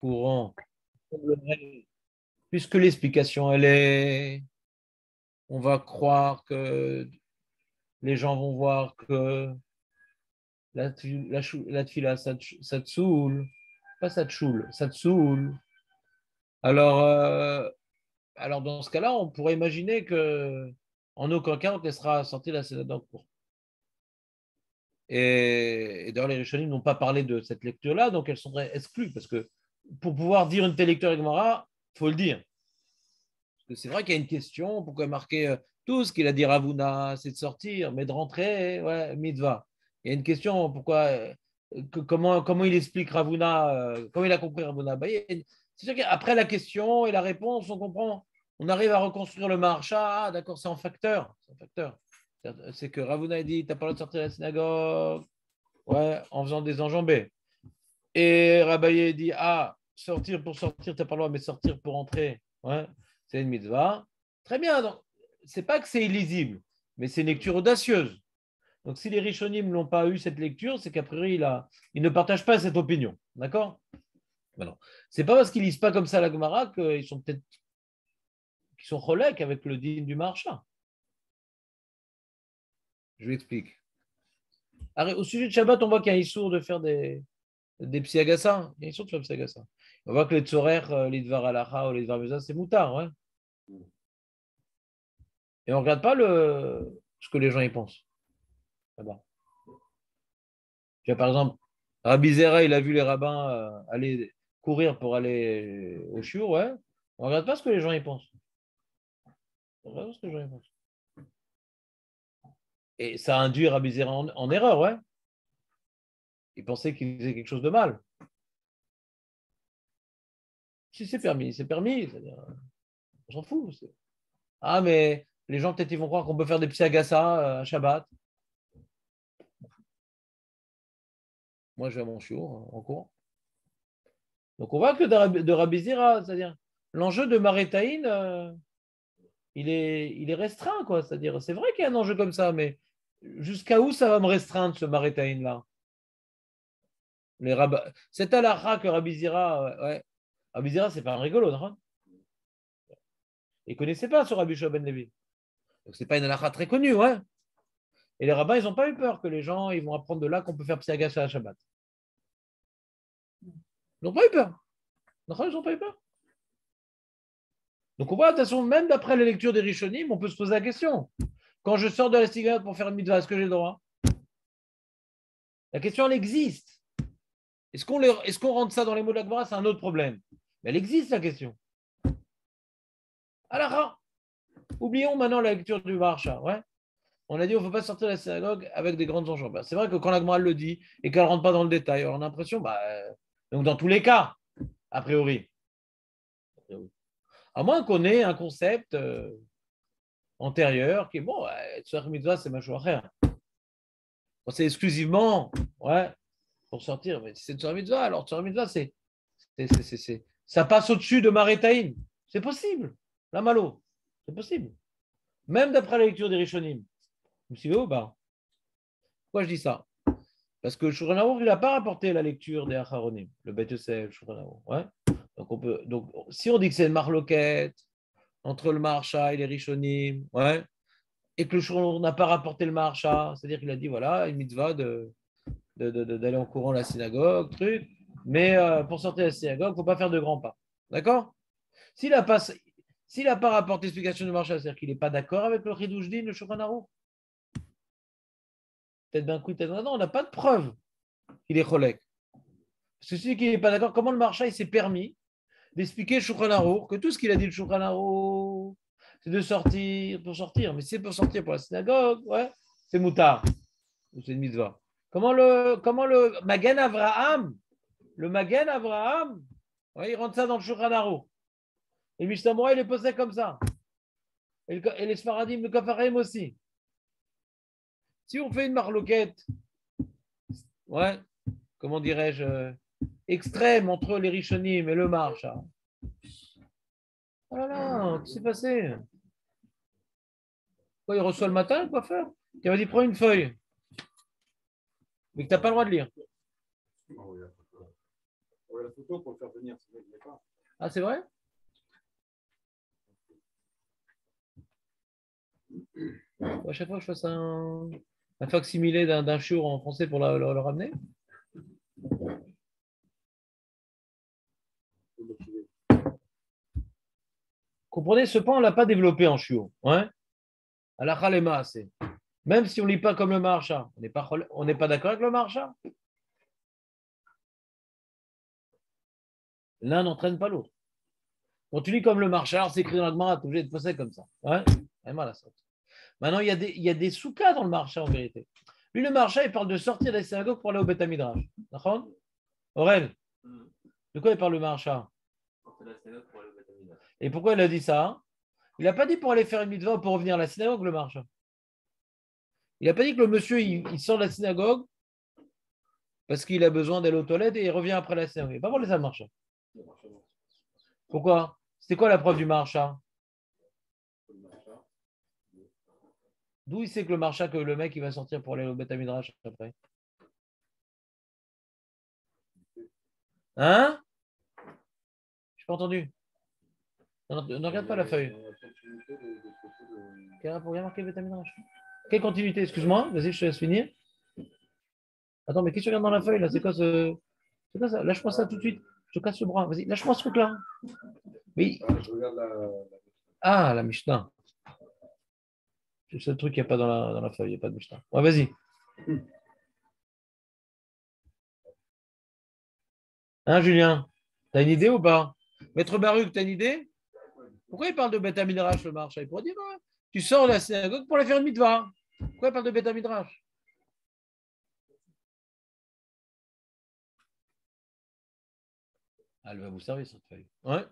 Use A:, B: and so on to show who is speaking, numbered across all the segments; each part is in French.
A: courant, puisque l'explication, elle est, on va croire que les gens vont voir que la tfila, ça te saoule, pas ça te choule, ça te saoule. Alors, dans ce cas-là, on pourrait imaginer que en aucun cas, on te laissera sortir la synagogue. Et d'ailleurs, les Rishonim n'ont pas parlé de cette lecture-là, donc elles sont exclues, parce que pour pouvoir dire une telle lecture avec Gemara, il faut le dire. Parce que c'est vrai qu'il y a une question, pourquoi marquer tout ce qu'il a dit Ravuna, c'est de sortir, mais de rentrer, ouais, mitzvah. Il y a une question, pourquoi, comment il explique Ravuna, comment il a compris Ravuna. C'est sûr qu'après la question et la réponse, on comprend, on arrive à reconstruire le marcha, ah, d'accord, c'est en facteur. C'est en facteur. C'est que Ravuna a dit, tu n'as pas le droit de sortir de la synagogue, ouais, en faisant des enjambées. Et Rabaye dit, ah, sortir pour sortir, tu n'as pas le droit, mais sortir pour entrer, ouais, c'est une mitzvah. Très bien, donc, c'est pas que c'est illisible, mais c'est une lecture audacieuse. Donc, si les Rishonim n'ont pas eu cette lecture, c'est qu'a priori, ils ne partagent pas cette opinion. D'accord? Voilà. C'est pas parce qu'ils lisent pas comme ça la Gemara qu'ils sont peut-être qu'ils sont relèques avec le din du marcha. Je vous explique. Au sujet de Shabbat, on voit qu'il y a un issour de faire des psiagasa. Il y a un issour de faire psiagasa. On voit que les tzorer, les dvar alacha ou les dvar meza, c'est moutard. Ouais. Et on ne regarde pas ce que les gens y pensent. Là-bas. Tu vois, par exemple, Rabbi Zera, il a vu les rabbins aller courir pour aller au shiur, ouais. On ne regarde pas ce que les gens y pensent. On regarde pas ce que les gens y pensent. Et ça a induit Rabbi Zera en erreur, ouais. Il pensait qu'il faisait quelque chose de mal. Si c'est permis, c'est permis. C'est-à-dire, on s'en fout. Ah, mais les gens, peut-être, ils vont croire qu'on peut faire des psiagasa à Shabbat. Moi, je vais à mon shiur en cours. Donc, on voit que de Rabbi Zera, c'est-à-dire, l'enjeu de Maretaïn, il est restreint, quoi. C'est-à-dire, c'est vrai qu'il y a un enjeu comme ça, mais jusqu'à où ça va me restreindre, ce Maretaïn-là? C'est à la que Rabbi Zera, ouais. Rabbi Zera, c'est pas un rigolo, non? Il ne connaissait pas ce Rabbi Shua ben Levi. Donc, ce n'est pas une halakha très connue, ouais. Et les rabbins, ils n'ont pas eu peur que les gens ils vont apprendre de là qu'on peut faire psiagas à la Shabbat. Ils n'ont pas eu peur. Ils n'ont pas eu peur. Donc on voit, de toute façon, même d'après la lecture des Rishonim, on peut se poser la question. Quand je sors de la synagogue pour faire une mitzvah, est-ce que j'ai le droit? La question, elle existe. Est-ce qu'on rentre ça dans les mots de la Gemara? C'est un autre problème. Mais elle existe, la question. Alors, oublions maintenant la lecture du Maharsha. Ouais. On a dit qu'on ne faut pas sortir de la synagogue avec des grandes enjambées. C'est vrai que quand la Gemara le dit et qu'elle ne rentre pas dans le détail, on a l'impression, donc dans tous les cas, a priori. À moins qu'on ait un concept antérieur qui est bon, Tzorech Mitzvah, c'est Mashouacher. C'est exclusivement pour sortir. Mais si c'est Tzorech Mitzvah, alors Tzorech Mitzvah, ça passe au-dessus de Maretaïm. C'est possible. La malo. C'est possible. Même d'après la lecture des Rishonim. Vous me suivez ou pas? Pourquoi je dis ça? Parce que Shulchan Aruch, il n'a pas rapporté la lecture des Acharonim, le Beit Yosef, Shulchan Aruch. Ouais. Donc, si on dit que c'est une marloquette entre le Maharsha et les Rishonim, ouais, et que le Shulchan n'a pas rapporté le Maharsha, c'est-à-dire qu'il a dit, voilà, une mitzvah d'aller en courant à la synagogue, truc, mais pour sortir de la synagogue, il ne faut pas faire de grands pas. D'accord? S'il n'a pas rapporté l'explication du Maharsha, c'est-à-dire qu'il n'est pas d'accord avec le Chidouj Din, le Shulchan Aruch, peut-être d'un coup, peut-être d'un autre, on n'a pas de preuve qu'il est cholek. Parce que celui qui n'est pas d'accord, comment le Maharsha il s'est permis d'expliquer Shulchan Aruch que tout ce qu'il a dit le Shulchan Aruch, c'est de sortir pour sortir. Mais si c'est pour sortir pour la synagogue, ouais, c'est moutard. C'est une mitzvah. Comment le Magen Avraham, ouais, il rentre ça dans le Shulchan Aruch. Et Mishnah Moura, il est posé comme ça. Et les Sfaradim, le Kafarim aussi. Si on fait une marloquette, ouais, comment dirais-je, extrême entre les Rishonim et le Maharsha. Oh là là, qu'est-ce qui s'est passé? Quoi, il reçoit le matin, quoi faire? Tu vas dit, prends une feuille, mais que tu n'as pas le droit de lire.
B: envoie la photo pour le faire venir. Sinon, il n'est pas.
A: Ah, c'est vrai? À chaque fois que je fasse un facsimilé d'un chiour en français pour le ramener. Comprenez, ce point, on ne l'a pas développé en chiour. Ouais? À la Khalema, c'est. Même si on ne lit pas comme le marcha, on n'est pas d'accord avec le marcha. L'un n'entraîne pas l'autre. Quand tu lis comme le marcha, alors c'est écrit dans la Gemara, tu es obligé de passer comme ça. Ouais? Maintenant, il y a des sous-cas dans le marcha en vérité. Lui, le marcha, il parle de sortir des synagogues pour aller au Beth Midrash. D'accord? Aurel, de quoi il parle le marcha? Et pourquoi il a dit ça? Il n'a pas dit pour aller faire une mitzvah ou pour revenir à la synagogue, le marcha. Il n'a pas dit que le monsieur, il sort de la synagogue parce qu'il a besoin d'aller aux toilettes et il revient après la synagogue. Il n'a pas parlé ça, le marcha. Pourquoi? C'était quoi la preuve du marcha? D'où il sait que le marcha, que le mec, il va sortir pour aller au Beth Midrash après? Hein? Je n'ai pas entendu. Ne regarde pas la feuille. Quel rapport? Il y a marqué Beth Midrash. Quelle continuité? Excuse-moi, vas-y, je te laisse finir. Attends, mais qu'est-ce que tu regardes dans la feuille là? C'est quoi ça? Lâche-moi ça tout de suite. Je te casse le bras. Vas-y, lâche-moi ce truc-là. Oui.
B: Je regarde
A: Ah, la Mishnah. C'est le seul truc qu'il n'y a pas dans la feuille. Il n'y a pas de Mishnah. Ouais, vas-y. Hein, Julien? T'as une idée ou pas? Maître Baruch, t'as une idée? Pourquoi il parle de Beth Midrash, le marché? Il pourrait dire, ouais, tu sors de la synagogue pour aller faire une mitzvah. Pourquoi il parle de Beth Midrash? Elle va vous servir cette feuille. Ouais.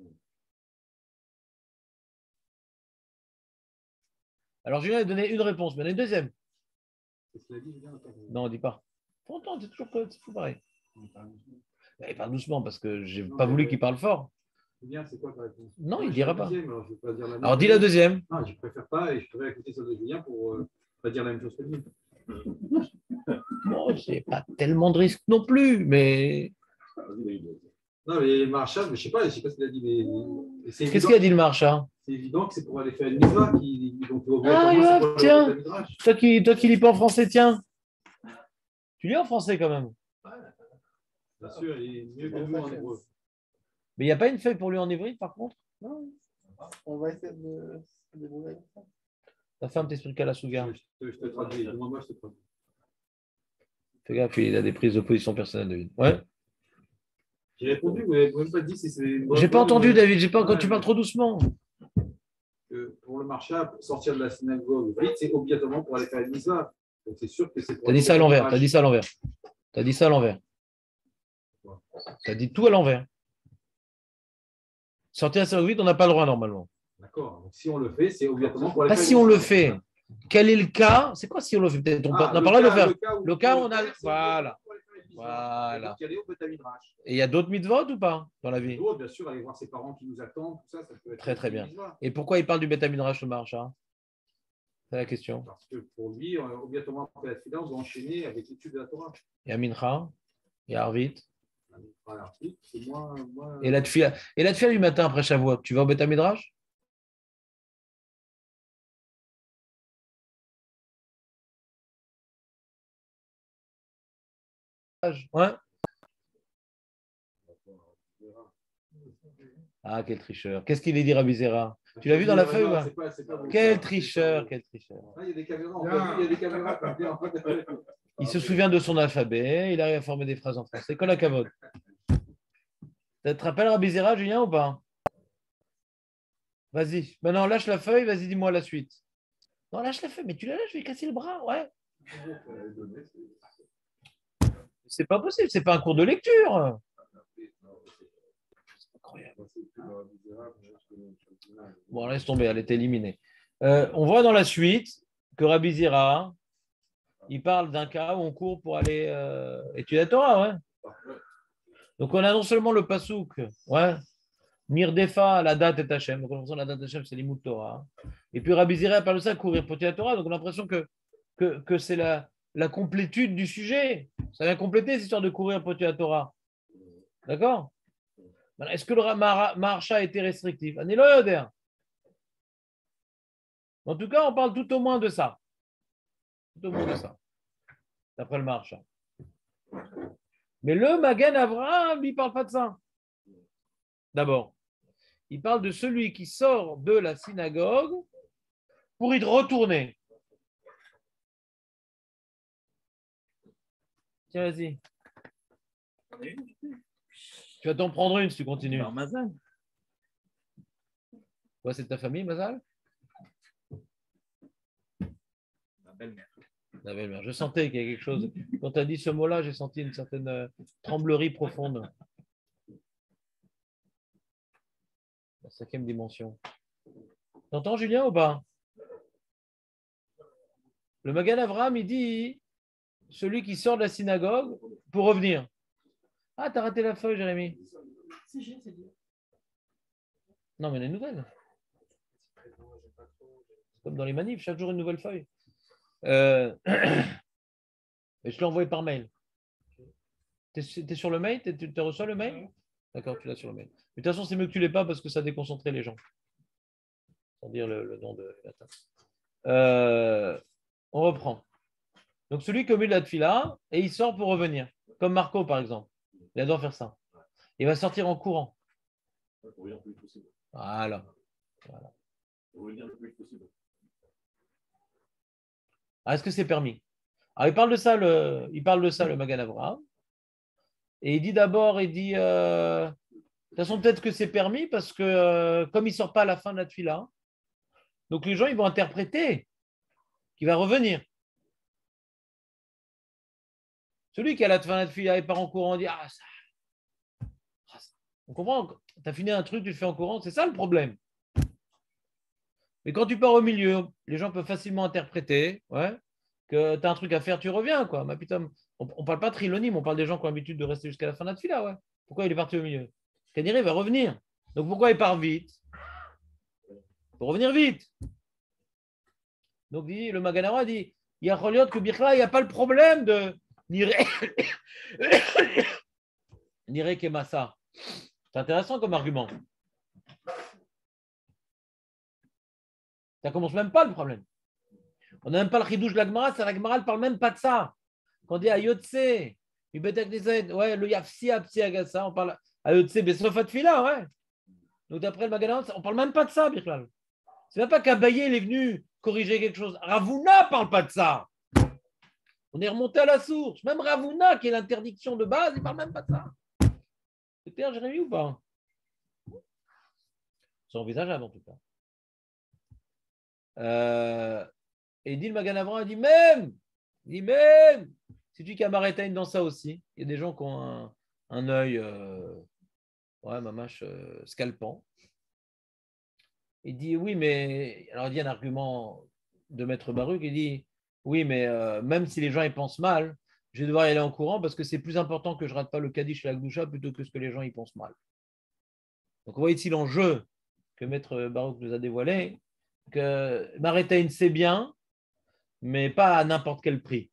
A: Alors, Julien a donné une réponse, mais il y en a une deuxième. Non, on ne dit pas. Faut entendre, c'est toujours pareil. Il parle doucement parce que je n'ai pas voulu qu'il parle fort.
B: C'est quoi ta réponse?
A: Non, il ne dira pas.
B: Alors,
A: dis la deuxième.
B: Non, je ne préfère pas et je pourrais écouter celle de Julien pour ne pas dire la même chose que lui.
A: Bon, c'est pas tellement de risque non plus, mais.
B: Non, mais Marshall, je ne sais pas ce qu'il a dit. Mais
A: qu'est-ce qu'il a dit le Marshall?
B: C'est évident que c'est pour aller faire une mitzvah.
A: Tiens, toi qui lis pas en français, tiens. Tu lis en français quand même.
B: Bien sûr, il est mieux que nous en hébreu.
A: Mais il n'y a pas une feuille pour lui en hébreu, par contre?
C: Non. On va essayer de se débrouiller avec ça.
A: Ta femme t'explique à la Souga.
B: Je te traduis. Moi, je te traduis.
A: Fais gaffe, il a des prises de position personnelles, David. Ouais.
B: J'ai répondu, vous n'avez même pas dit si c'est.
A: J'ai pas entendu, David. J'ai pas quand tu parles trop doucement.
B: Pour le marcha, sortir de la synagogue vite, c'est obligatoirement pour aller faire une mitzvah. Donc c'est sûr que c'est pour.
A: T'as dit ça à l'envers. T'as dit ça à l'envers. T'as dit ça à l'envers. T'as dit tout à l'envers. Sortir de la synagogue vite, on n'a pas le droit normalement.
B: D'accord. Donc si on le fait, c'est obligatoirement pour aller
A: faire. Pas si on le fait. Quel est le cas? C'est quoi si on le fait? Peut-être on a parlé de le faire. Le cas où on a. Voilà. Voilà. Et il y a d'autres mitzvot ou pas dans la vie?
B: D'autres, bien sûr, aller voir ses parents qui nous attendent, tout ça, ça peut être.
A: Très, très bien. Et pourquoi il parle du Beth Midrash, le marcha? C'est la question.
B: Parce que pour lui, obligatoirement, après la tefila, on doit enchaîner avec l'étude de la Torah.
A: Il y a Mincha, il y a Arvit.
B: C'est moins.
A: Et la tefila du matin après Shavuot, tu vas au Beth Midrash? Ouais. Ah, quel tricheur. Qu'est-ce qu'il est dit, Rabbi Zera? Tu l'as vu dans la feuille ou pas? Quel tricheur, quel tricheur.
B: Il y a des caméras.
A: Il se souvient de son alphabet, il arrive à former des phrases en français. Kol hakavod. Tu te rappelles Rabbi Zera, Julien, ou pas? Vas-y. Maintenant, lâche la feuille, vas-y, dis-moi la suite. Non, lâche la feuille, mais tu la lâches, je vais casser le bras, ouais. C'est pas possible, c'est pas un cours de lecture. C'est incroyable. Bon, laisse tomber, elle est éliminée. On voit dans la suite que Rabbi Zera, il parle d'un cas où on court pour aller étudier la Torah, ouais. Donc on a non seulement le pasouk, ouais, Nirdefa, la date est Hachem. Donc on a l'impression que la date Hachem, c'est l'imout Torah. Et puis Rabbi Zera parle de ça, courir pour étudier la Torah. Donc on a l'impression que c'est la complétude du sujet. Ça vient compléter cette histoire de courir pour étudier la Torah. D'accord? Est-ce que le marcha a été restrictif? En tout cas, on parle tout au moins de ça. Tout au moins de ça. D'après le marcha. Mais le Magen Avraham, il ne parle pas de ça. D'abord, il parle de celui qui sort de la synagogue pour y retourner. Tiens, vas-y. Tu vas t'en prendre une si tu continues.
D: Alors, Mazal.
A: Ouais, c'est ta famille, Mazal?
D: Ma belle-mère.
A: La belle-mère. Je sentais qu'il y a quelque chose. Quand tu as dit ce mot-là, j'ai senti une certaine tremblerie profonde. La 5e dimension. T'entends, Julien, ou pas? Le Magen Avraham, il dit celui qui sort de la synagogue pour revenir. Ah, t'as raté la feuille, Jérémy. Non, mais il y en a une nouvelle. C'est comme dans les manifs, chaque jour une nouvelle feuille. Et je l'ai envoyé par mail. Tu es sur le mail? Tu reçois le mail? D'accord, tu l'as sur le mail. Mais de toute façon, c'est mieux que tu ne l'aies pas parce que ça déconcentrait les gens. Sans dire le nom de latin. On reprend. Donc, celui qui a mis la tefila et il sort pour revenir. Comme Marco, par exemple. Il adore faire ça. Il va sortir en courant. Voilà. Alors, est-ce que c'est permis? Alors, il parle de ça, le Magen Avraham. Et il dit d'abord, de toute façon, peut-être que c'est permis parce que comme il ne sort pas à la fin de la tefila, donc les gens, ils vont interpréter qu'il va revenir. Celui qui a la fin de la tefila et part en courant, on dit ça. On comprend, tu as fini un truc, tu le fais en courant, c'est ça le problème. Mais quand tu pars au milieu, les gens peuvent facilement interpréter que tu as un truc à faire, tu reviens. Quoi. Mais putain, on ne parle pas de trilonyme, on parle des gens qui ont l'habitude de rester jusqu'à la fin de la tefila. Ouais. Pourquoi il est parti au milieu? Kaniré va revenir. Donc pourquoi il part vite? Pour revenir vite. Donc le Magen Avraham dit, il y a Choliot que Birkla, il n'y a pas le problème de Niré Kemassa. C'est intéressant comme argument. Ça ne commence même pas le problème. On n'a même pas le chidouche de la Gemara, la Gemara ne parle même pas de ça. Quand on dit Ayotse, le Yafsi Apsi Agassa, on parle Ayotse Besofat Fila, ouais. Donc d'après le Magen Avraham, on ne parle même pas de ça, Birklal. C'est même pas qu'Abaye est venu corriger quelque chose. Ravuna ne parle pas de ça. On est remonté à la source. Même Ravuna, qui est l'interdiction de base, il ne parle même pas de ça. C'est clair, Jérémy, ou pas? C'est envisageable en tout cas. Et dit le Magen Avraham, il dit même, c'est lui qui a Marétaïne dans ça aussi. Il y a des gens qui ont un œil, scalpant. Il dit oui, mais alors il dit un argument de Maître Baruch, il dit oui, mais même si les gens y pensent mal, je vais devoir y aller en courant parce que c'est plus important que je rate pas le Kaddish et la Gdusha plutôt que ce que les gens y pensent mal. Donc on voit ici l'enjeu que Maître Baruch nous a dévoilé, que Marétaïne c'est bien, mais pas à n'importe quel prix.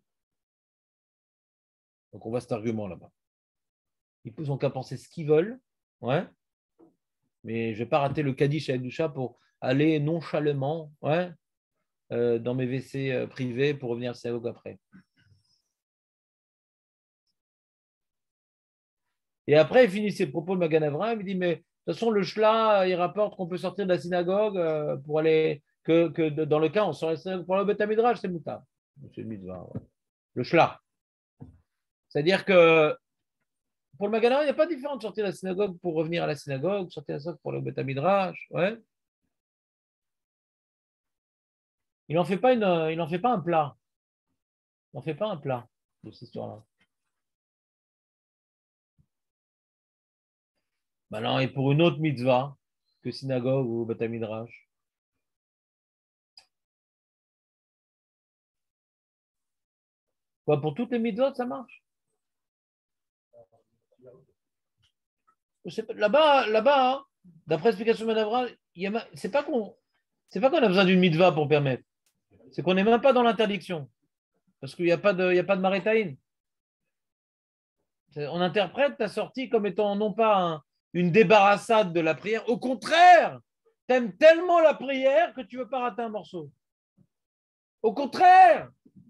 A: Donc on voit cet argument là-bas. Ils n'ont qu'à penser ce qu'ils veulent, ouais. Mais je ne vais pas rater le Kaddish et la Gdusha pour aller nonchalamment dans mes WC privés pour revenir à la synagogue après. Et après, il finit ses propos, le Magen Avraham, il dit, mais de toute façon, le Shla, il rapporte qu'on peut sortir de la synagogue pour aller, que dans le cas, on sort de la synagogue pour le Beth Midrash, c'est moutab. C'est le mitzvah, ouais. Le Shla. C'est-à-dire que pour le Magen Avraham, il n'y a pas de différence de sortir de la synagogue pour revenir à la synagogue, sortir de la synagogue pour le Beth Midrash, ouais. Il n'en fait pas un plat. Il n'en fait pas un plat de cette histoire-là. Maintenant, et pour une autre mitzvah que synagogue ou Beth Midrash. Quoi, pour toutes les mitzvot, ça marche? Là-bas, hein, d'après l'explication de Madame, c'est pas qu'on a besoin d'une mitzvah pour permettre. C'est qu'on n'est même pas dans l'interdiction. Parce qu'il n'y a pas de marétaïne. On interprète ta sortie comme étant non pas une débarrassade de la prière. Au contraire, tu aimes tellement la prière que tu ne veux pas rater un morceau. Au contraire.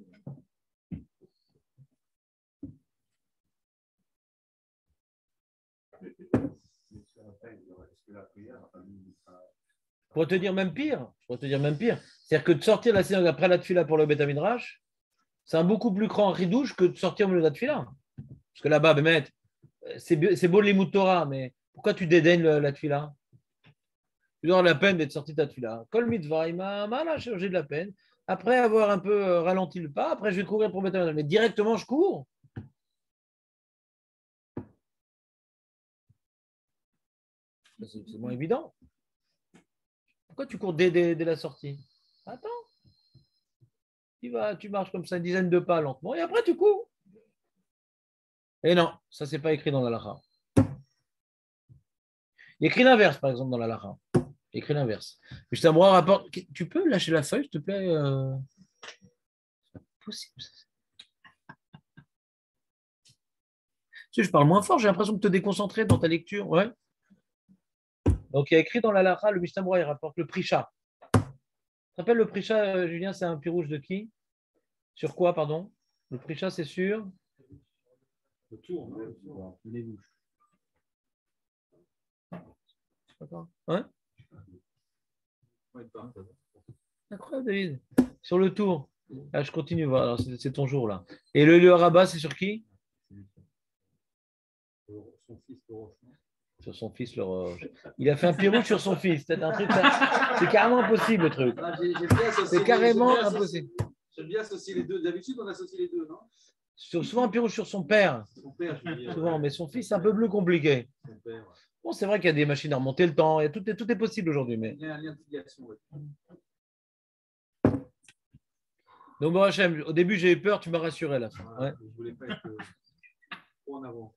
A: Pour te dire même pire, c'est-à-dire que de sortir de la synagogue après la tefila pour le Beth Midrash, c'est un beaucoup plus grand ridouche que de sortir au milieu de la tefila. Parce que là-bas, Bémet, c'est beau les Torah, mais pourquoi tu dédaignes la tefila? Tu dois avoir la peine d'être sorti de ta tefila. Kol mitzvah, il m'a changé de la peine. Après avoir un peu ralenti le pas, après je vais courir pour Beth Midrash. Mais directement, je cours. C'est moins évident. Pourquoi tu cours dès la sortie? Attends. Tu marches comme ça une dizaine de pas lentement et après tu cours. Et non, ça, c'est pas écrit dans la Lacha. Il y a écrit l'inverse, par exemple, dans la Lacha. Il y a écrit l'inverse. Justement, rapporte. Tu peux lâcher la feuille, s'il te plaît? C'est pas possible. Je parle moins fort, j'ai l'impression de te déconcentrer dans ta lecture. Ouais. Donc, il y a écrit dans la Lacha, le Mishnah Berurah, il rapporte le Prisha. Tu te rappelles le Prisha, Julien, c'est un pirouge de qui? Sur quoi, pardon? Le Prisha, c'est sur
B: Le tour, non? Les bouches.
A: Hein? Incroyable, David. Sur le tour. Ah, je continue, voilà, c'est ton jour là. Et le rabat, c'est sur qui?
B: Son fils, le roche.
A: Sur son fils, le roche. Il a fait un pirouge sur son fils. C'est un truc, c'est carrément impossible le truc. C'est carrément impossible.
B: J'aime bien associer les deux. D'habitude, on associe les deux, non?
A: Souvent un pirouge sur son père.
B: Son père, je veux dire.
A: Souvent, mais son fils, c'est un peu plus compliqué.
B: Son père, ouais.
A: Bon, c'est vrai qu'il y a des machines à remonter le temps. Tout est possible aujourd'hui. Mais...
B: Il y a un lien de filiation. Ouais.
A: Donc, bon, Hachem, au début, j'ai eu peur. Tu m'as rassuré là.
B: Voilà,
A: Ouais.
B: je ne voulais pas être trop en avant.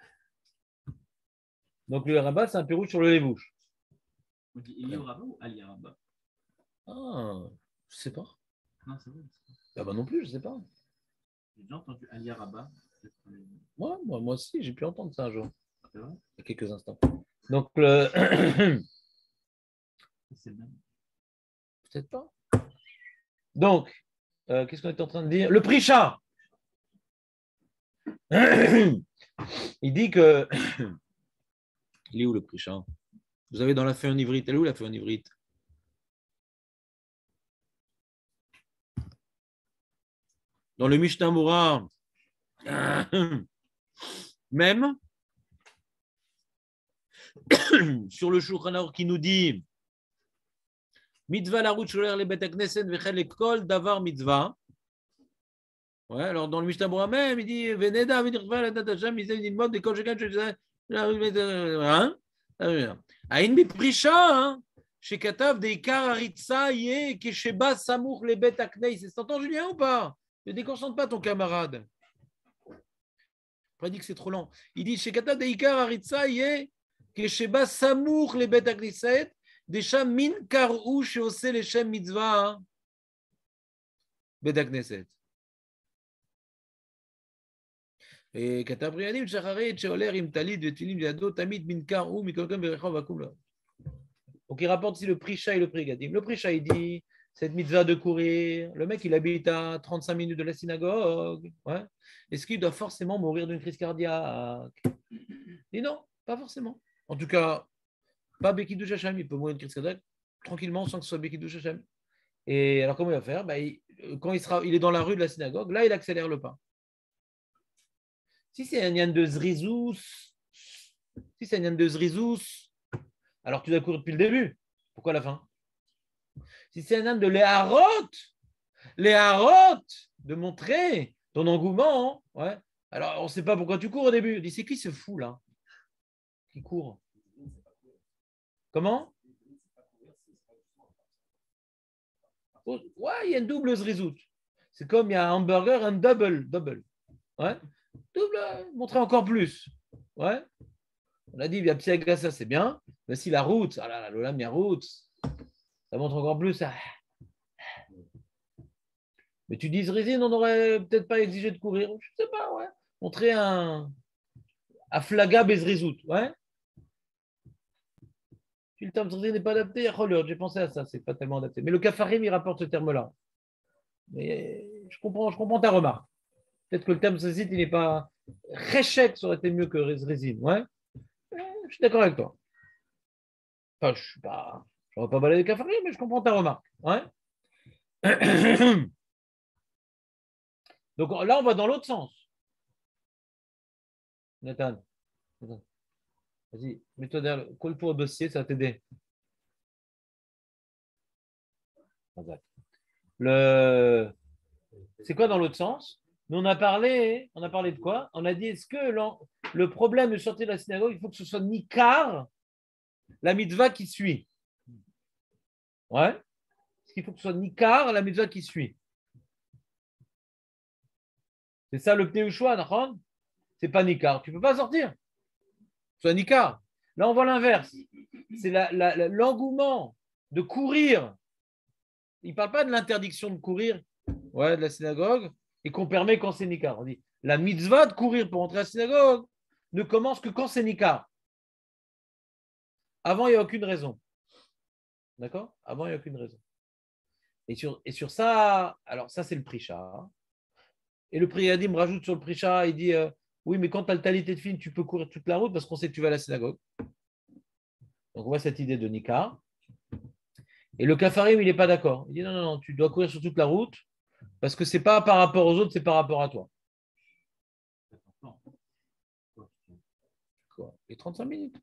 A: Donc, le rabat, c'est un pirouge sur le lévouche.
D: On dit Eli Rabba ou Ali Rabba?
A: Ah, je sais pas.
D: Non, c'est vrai.
A: Ah bah non plus, je sais pas.
D: J'ai déjà entendu Ali Rabba.
A: Moi aussi, j'ai pu entendre ça un jour.
D: C'est vrai?
A: Il y a quelques instants. Donc, le...
D: C'est le même.
A: Peut-être pas. Donc, qu'est-ce qu'on est en train de dire? Le Prisha. Il dit que... Il est où le Prisha? Vous avez dans la feuille en ivrite. Elle est où la feuille en ivrite? Dans le Mishnah Berurah, même sur le Shulchan Aruch qui nous dit mitzvah la route sholer le bet hakneset vechel ekol davar mitzvah. Ouais, alors dans le Mishnah Berurah même, il dit veneda venirva la data sham mizel nilmod de kol shekan aïn bi prisha shekatav de ikar haritza yeh kesheba samuch le bet hakneset. T'entends Julien ou pas? Ne déconcentre pas ton camarade. Après, il dit que c'est trop lent. Il dit shekatav de ikar haritza yeh kesheba samuch le bet hakneset desha min karou sheose le shem mitzvah bet hakneset. Et katabrianim shacharit sheoler im talid vetilim yado tamid min karou mikolkem verechov vakum. Donc il rapporte ici le Prisha et le Prigadim. Le Prisha, il dit cette mitzvah de courir, le mec il habite à 35 minutes de la synagogue, ouais. Est-ce qu'il doit forcément mourir d'une crise cardiaque? Il dit non, pas forcément. En tout cas, pas Bekidouch Hashem, il peut mourir d'une crise cardiaque tranquillement sans que ce soit Bekidouch Hashem. Et alors comment il va faire? Quand il est dans la rue de la synagogue, là il accélère le pas. Si c'est un yan de Zrizous, alors tu dois courir depuis le début. Pourquoi la fin? Si c'est un âme de Léharot, de montrer ton engouement, ouais. Alors on ne sait pas pourquoi tu cours au début. Il dit c'est qui ce fou là qui court? Comment? Ouais, il y a une double zrizout. C'est comme il y a un hamburger, un double. Ouais. Double, montrer encore plus. Ouais. On a dit, il y a ça c'est bien. Mais si la route, ah là là, l'olam, il y a route. Ça montre encore plus. Ah. Mais tu dis Zrizine, on n'aurait peut-être pas exigé de courir. Je ne sais pas, ouais. Montrer un Aflaga bezrizout. Ouais. Si le terme zrizit n'est pas adapté, j'ai pensé à ça, c'est pas tellement adapté. Mais le Kafarim, il rapporte ce terme-là. Mais je comprends ta remarque. Peut-être que le terme zrizit, il n'est pas. Réchec, ça aurait été mieux que zrizin. Ouais. Je suis d'accord avec toi. Enfin, je ne vais pas balader le Kafarim, mais je comprends ta remarque. Ouais. Donc là, on va dans l'autre sens. Nathan, vas-y, mets-toi derrière le col pour le dossier, ça va t'aider. C'est quoi dans l'autre sens? Nous, on a parlé de quoi? On a dit, est-ce que le problème de sortir de la synagogue, il faut que ce soit Nikar, la mitzvah qui suit. Ouais. Est-ce qu'il faut que ce soit Nikar, la mitzvah qui suit? C'est ça le Pneushua, d'accord? C'est pas Nikar. Tu ne peux pas sortir. C'est Nikar. Là, on voit l'inverse. C'est l'engouement de courir. Il ne parle pas de l'interdiction de courir de la synagogue et qu'on permet quand c'est Nikar. On dit la mitzvah de courir pour entrer à la synagogue ne commence que quand c'est Nikar. Avant, il n'y a aucune raison. D'accord? Avant, il n'y a aucune raison. Et sur ça, alors ça, c'est le Prisha. Et le Priyadim rajoute sur le Prisha, il dit oui, mais quand tu as le talit de film, tu peux courir toute la route parce qu'on sait que tu vas à la synagogue. Donc, on voit cette idée de Nikar. Et le Kafarim, il n'est pas d'accord. Il dit non, tu dois courir sur toute la route parce que ce n'est pas par rapport aux autres, c'est par rapport à toi. Quoi? Et 35 minutes.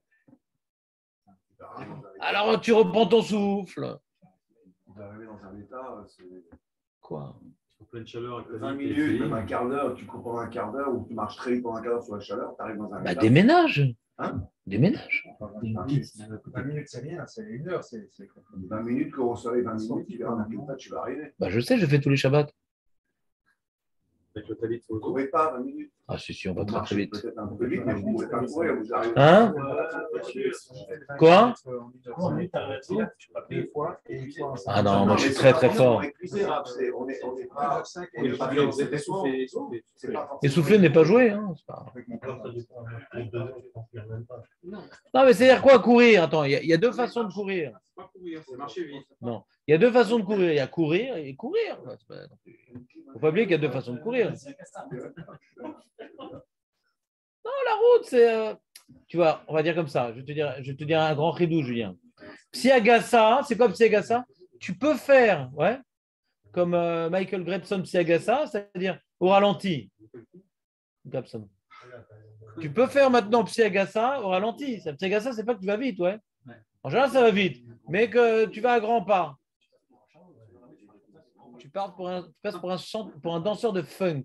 A: Alors, tu reprends ton souffle.
E: D'arriver dans un état, c'est.
A: Quoi?
B: En pleine chaleur. Avec
E: 20 minutes, même un quart d'heure, tu cours pendant un quart d'heure ou tu marches très vite pendant un quart d'heure sur la chaleur, tu arrives dans un état.
A: Déménage.
E: Hein?
A: Déménage.
E: 20 minutes, c'est rien, c'est une heure. 20 minutes, quand on se réveille 20 minutes, tu verras dans quel état tu vas arriver.
A: Je sais, je fais tous les Shabbats.
B: Avec le talit
E: Vous ne courez pas 20 minutes.
A: Ah, si, on va très très vite.
E: Peut-être un peu vite, mais vous ne pouvez pas courir, vous arrivez.
A: Hein? Quoi? Ah non, moi je suis très très fort. Essoufflé n'est pas joué. Hein. Non, mais c'est-à-dire quoi courir? Attends, il y a deux façons de courir.
B: C'est pas courir, c'est marcher vite.
A: Non, il y a deux façons de courir. Il y a courir et courir. Il ne faut pas oublier qu'il y a deux façons de courir. Non, la route, c'est. Tu vois, on va dire comme ça. Je vais te dire un grand ridou, Julien. Psiagassa, c'est quoi Psiagassa? Tu peux faire, comme Michael Grebson Psiagassa, c'est-à-dire au ralenti. Grebson. Tu peux faire maintenant Psiagassa au ralenti. Psiagassa, c'est pas que tu vas vite, En général, ça va vite, mais que tu vas à grands pas. Tu passes pour un danseur de funk,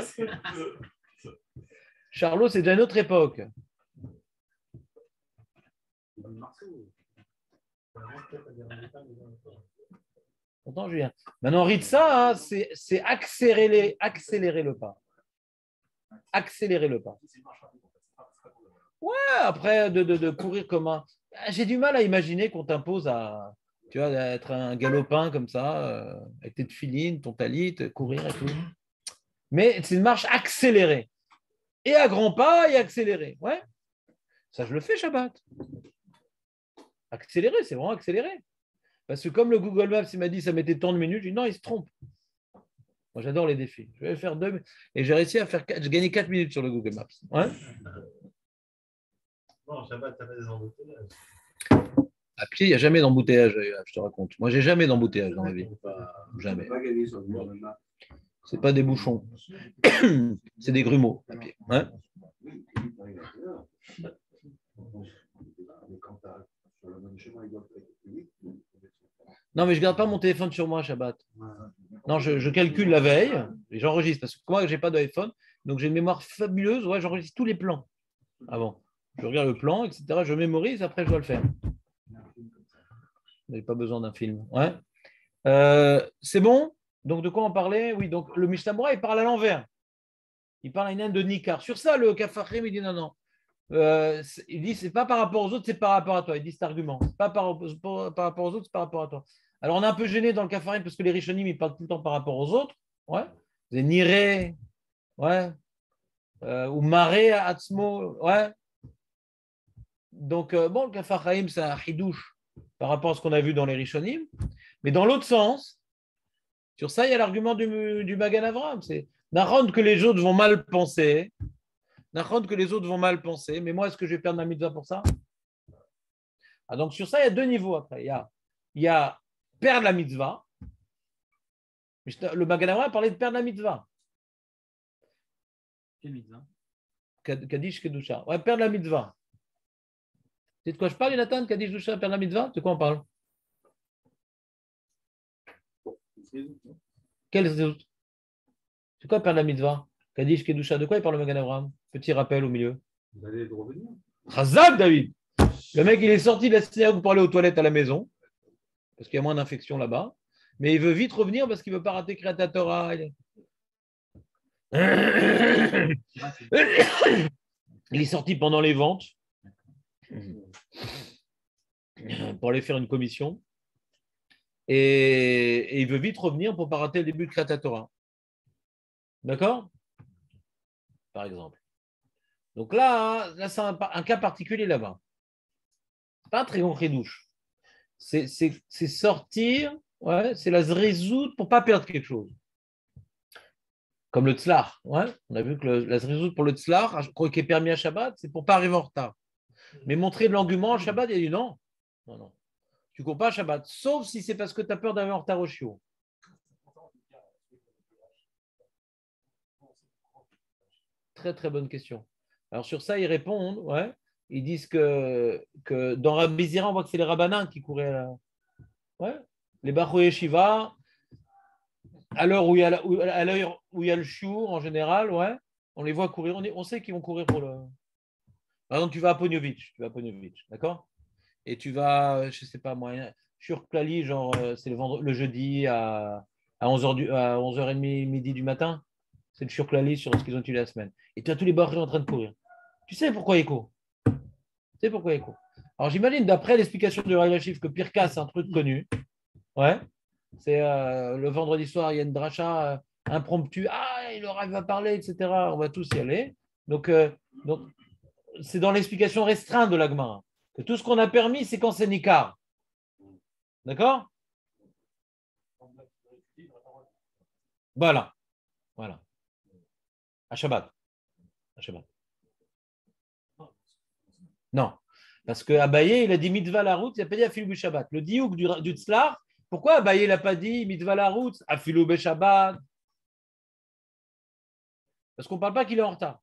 A: Charlot, c'est d'une autre époque. Attends, Julien. Maintenant, Ritza, hein, c'est accélérer le pas. Accélérer le pas. Après, de courir comme un. J'ai du mal à imaginer qu'on t'impose d'être un galopin comme ça, avec tes filines, ton talit, courir et tout. Mais c'est une marche accélérée. Et à grands pas et accélérée. Ça, je le fais, Shabbat. Accéléré, c'est vraiment accéléré. Parce que comme le Google Maps, il m'a dit ça mettait tant de minutes, je dis non, il se trompe. Moi, j'adore les défis. Je vais faire 2 et j'ai réussi à faire 4. J'ai gagné 4 minutes sur le Google Maps.
F: Non, Shabbat, tu as des embouteillages.
A: À pied, il n'y a jamais d'embouteillage, je te raconte. Moi, j'ai jamais d'embouteillage dans ma vie. Jamais. C'est pas des bouchons. C'est des grumeaux à pied. Non, mais je ne garde pas mon téléphone sur moi, Shabbat. Non, je calcule la veille et j'enregistre. Parce que moi, je n'ai pas d'iPhone, donc j'ai une mémoire fabuleuse. J'enregistre tous les plans avant. Je regarde le plan, etc. Je mémorise, après, je dois le faire. Vous n'avez pas besoin d'un film. C'est bon? Donc, de quoi on parlait? Oui, donc le Mishnah Berurah, il parle à l'envers. Il parle à une de Nikar. Sur ça, le Kafarim, il dit non. Il dit c'est pas par rapport aux autres, c'est par rapport à toi. Il dit cet argument. C'est pas par rapport aux autres, c'est par rapport à toi. Alors, on est un peu gêné dans le Kafarim parce que les Rishonim, ils parlent tout le temps par rapport aux autres. Vous avez Niré. ou maré à Atzmo. Ouais. Donc, bon, le Kafar Chaim, c'est un hidouche par rapport à ce qu'on a vu dans les Rishonim. Mais dans l'autre sens, sur ça, il y a l'argument du Magan Avraham. C'est Nahon que les autres vont mal penser. Nahon que les autres vont mal penser. Mais moi, est-ce que je vais perdre ma mitzvah pour ça? Ah, donc, sur ça, il y a deux niveaux après. Il y a perdre la mitzvah. Le Magan Avraham parlait de perdre la mitzvah.
D: Quelle mitzvah?
A: Kaddish Kedusha. Ouais, perdre la mitzvah. C'est de quoi je parle, Jonathan? Kaddish Kedusha, perdre la mitzvah? De quoi on parle? Quel zézout? C'est quoi perdre la mitzvah? Kaddish Kedusha, de quoi il parle le Magan Avraham? Petit rappel au milieu.
B: Vous allez revenir.
A: Chazak, David! Le mec, il est sorti de la synagogue pour aller aux toilettes à la maison, parce qu'il y a moins d'infections là-bas, mais il veut vite revenir parce qu'il ne veut pas rater Kriyat Torah. Il est sorti pendant les ventes pour aller faire une commission. Et il veut vite revenir pour ne pas rater le début de Kriyat Torah. D'accord? Par exemple. Donc là c'est un cas particulier là-bas. Pas un très grand redouche. C'est sortir, ouais, c'est la zrizout pour ne pas perdre quelque chose. Comme le tzlar. Ouais, on a vu que la zrizout pour le tzlar, qui est permis à Shabbat, c'est pour ne pas arriver en retard. Mais montrer de l'engouement à Shabbat, il a dit non. Non. Tu ne cours pas à Shabbat, sauf si c'est parce que tu as peur d'arriver en retard au chiot. Très, très bonne question. Alors, sur ça, ils répondent, ouais. Ils disent que dans Rabbi Zira, on voit que c'est les rabbinins qui couraient ouais. Les Bachou Yeshiva, à l'heure où il y a le chiour, en général, ouais, on les voit courir. On sait qu'ils vont courir pour le. Par exemple, tu vas à Pognovitch, d'accord? Et tu vas, je ne sais pas moi, sur Klali, genre, c'est le jeudi à 11h30, midi du matin. C'est le Shurklali sur ce qu'ils ont utilisé la semaine. Et tu as tous les barrières en train de courir. Tu sais pourquoi ils courent? Alors j'imagine, d'après l'explication de Rav Yashiv, que Pirka, c'est un truc connu. Ouais. C'est le vendredi soir, il y a une dracha impromptue. Ah, il va parler, etc. On va tous y aller. Donc c'est dans l'explication restreinte de l'Agmara. Que tout ce qu'on a permis, c'est quand c'est Nikar. D'accord? Voilà. À Shabbat. Non. Parce que Abaye, il a dit mitzvah la route, il n'a pas dit afilou Shabbat. Le diouk du tzlar, pourquoi Abaye n'a pas dit mitzvah la route, afilou Shabbat? Parce qu'on ne parle pas qu'il est en retard.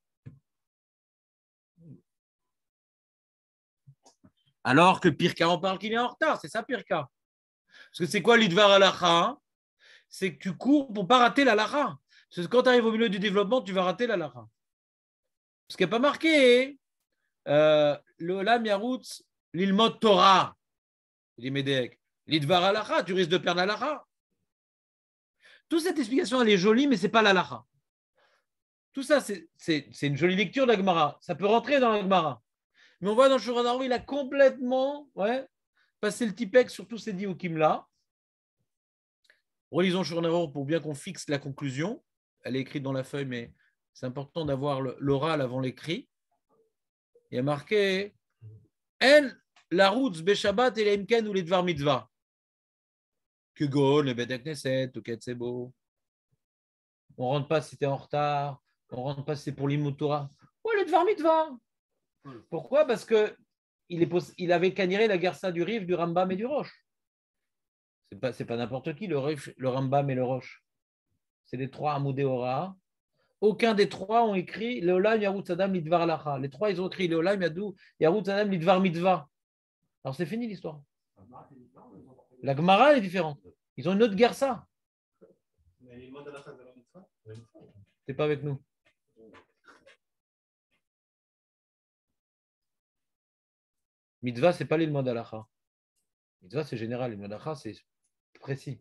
A: Alors que Pirka, on parle qu'il est en retard. C'est ça, Pirka. Parce que c'est quoi l'idvar alacha? C'est que tu cours pour ne pas rater l'alacha. Parce que quand tu arrives au milieu du développement, tu vas rater l'alacha. Parce qu'il n'y a pas marqué le Olam Yarutz l'ilmot Torah. Il dit Médek. L'idvar alacha, tu risques de perdre l'alacha. Toute cette explication, elle est jolie, mais ce n'est pas l'alacha. Tout ça, c'est une jolie lecture de la Gemara. Ça peut rentrer dans la Gemara. Mais on voit dans le Shulchan Aruch, il a complètement passé le tipex sur tous ces dioukim-là. Relisons le Shulchan Aruch pour bien qu'on fixe la conclusion. Elle est écrite dans la feuille, mais c'est important d'avoir l'oral avant l'écrit. Il y a marqué En la route Beshabbat et l'Emken ou les Dvar Mitzvah. Kugon, le Bet Knesset, ou Ketsebo. On ne rentre pas si tu es en retard. On ne rentre pas si c'est pour l'Imut Torah. Ouais, les Dvar Mitzvah. Pourquoi? Parce qu'il avait caniré la Gersa du Rif, du Rambam et du Roche. C'est pas n'importe qui, le Rif, le Rambam et le Roche. C'est les trois Amoudé Ora. Aucun des trois ont écrit Leolam Yarut Adam Lidvar Alacha. Les trois, ils ont écrit Leolam Yarut Adam Lidvar Mitzvah. Alors c'est fini l'histoire. La Gemara est différente. Ils ont une autre Gersa. C'est pas avec nous. Mitzvah, ce n'est pas l'ilmod halacha. Mitzvah, c'est général. L'ilmod halacha, c'est précis.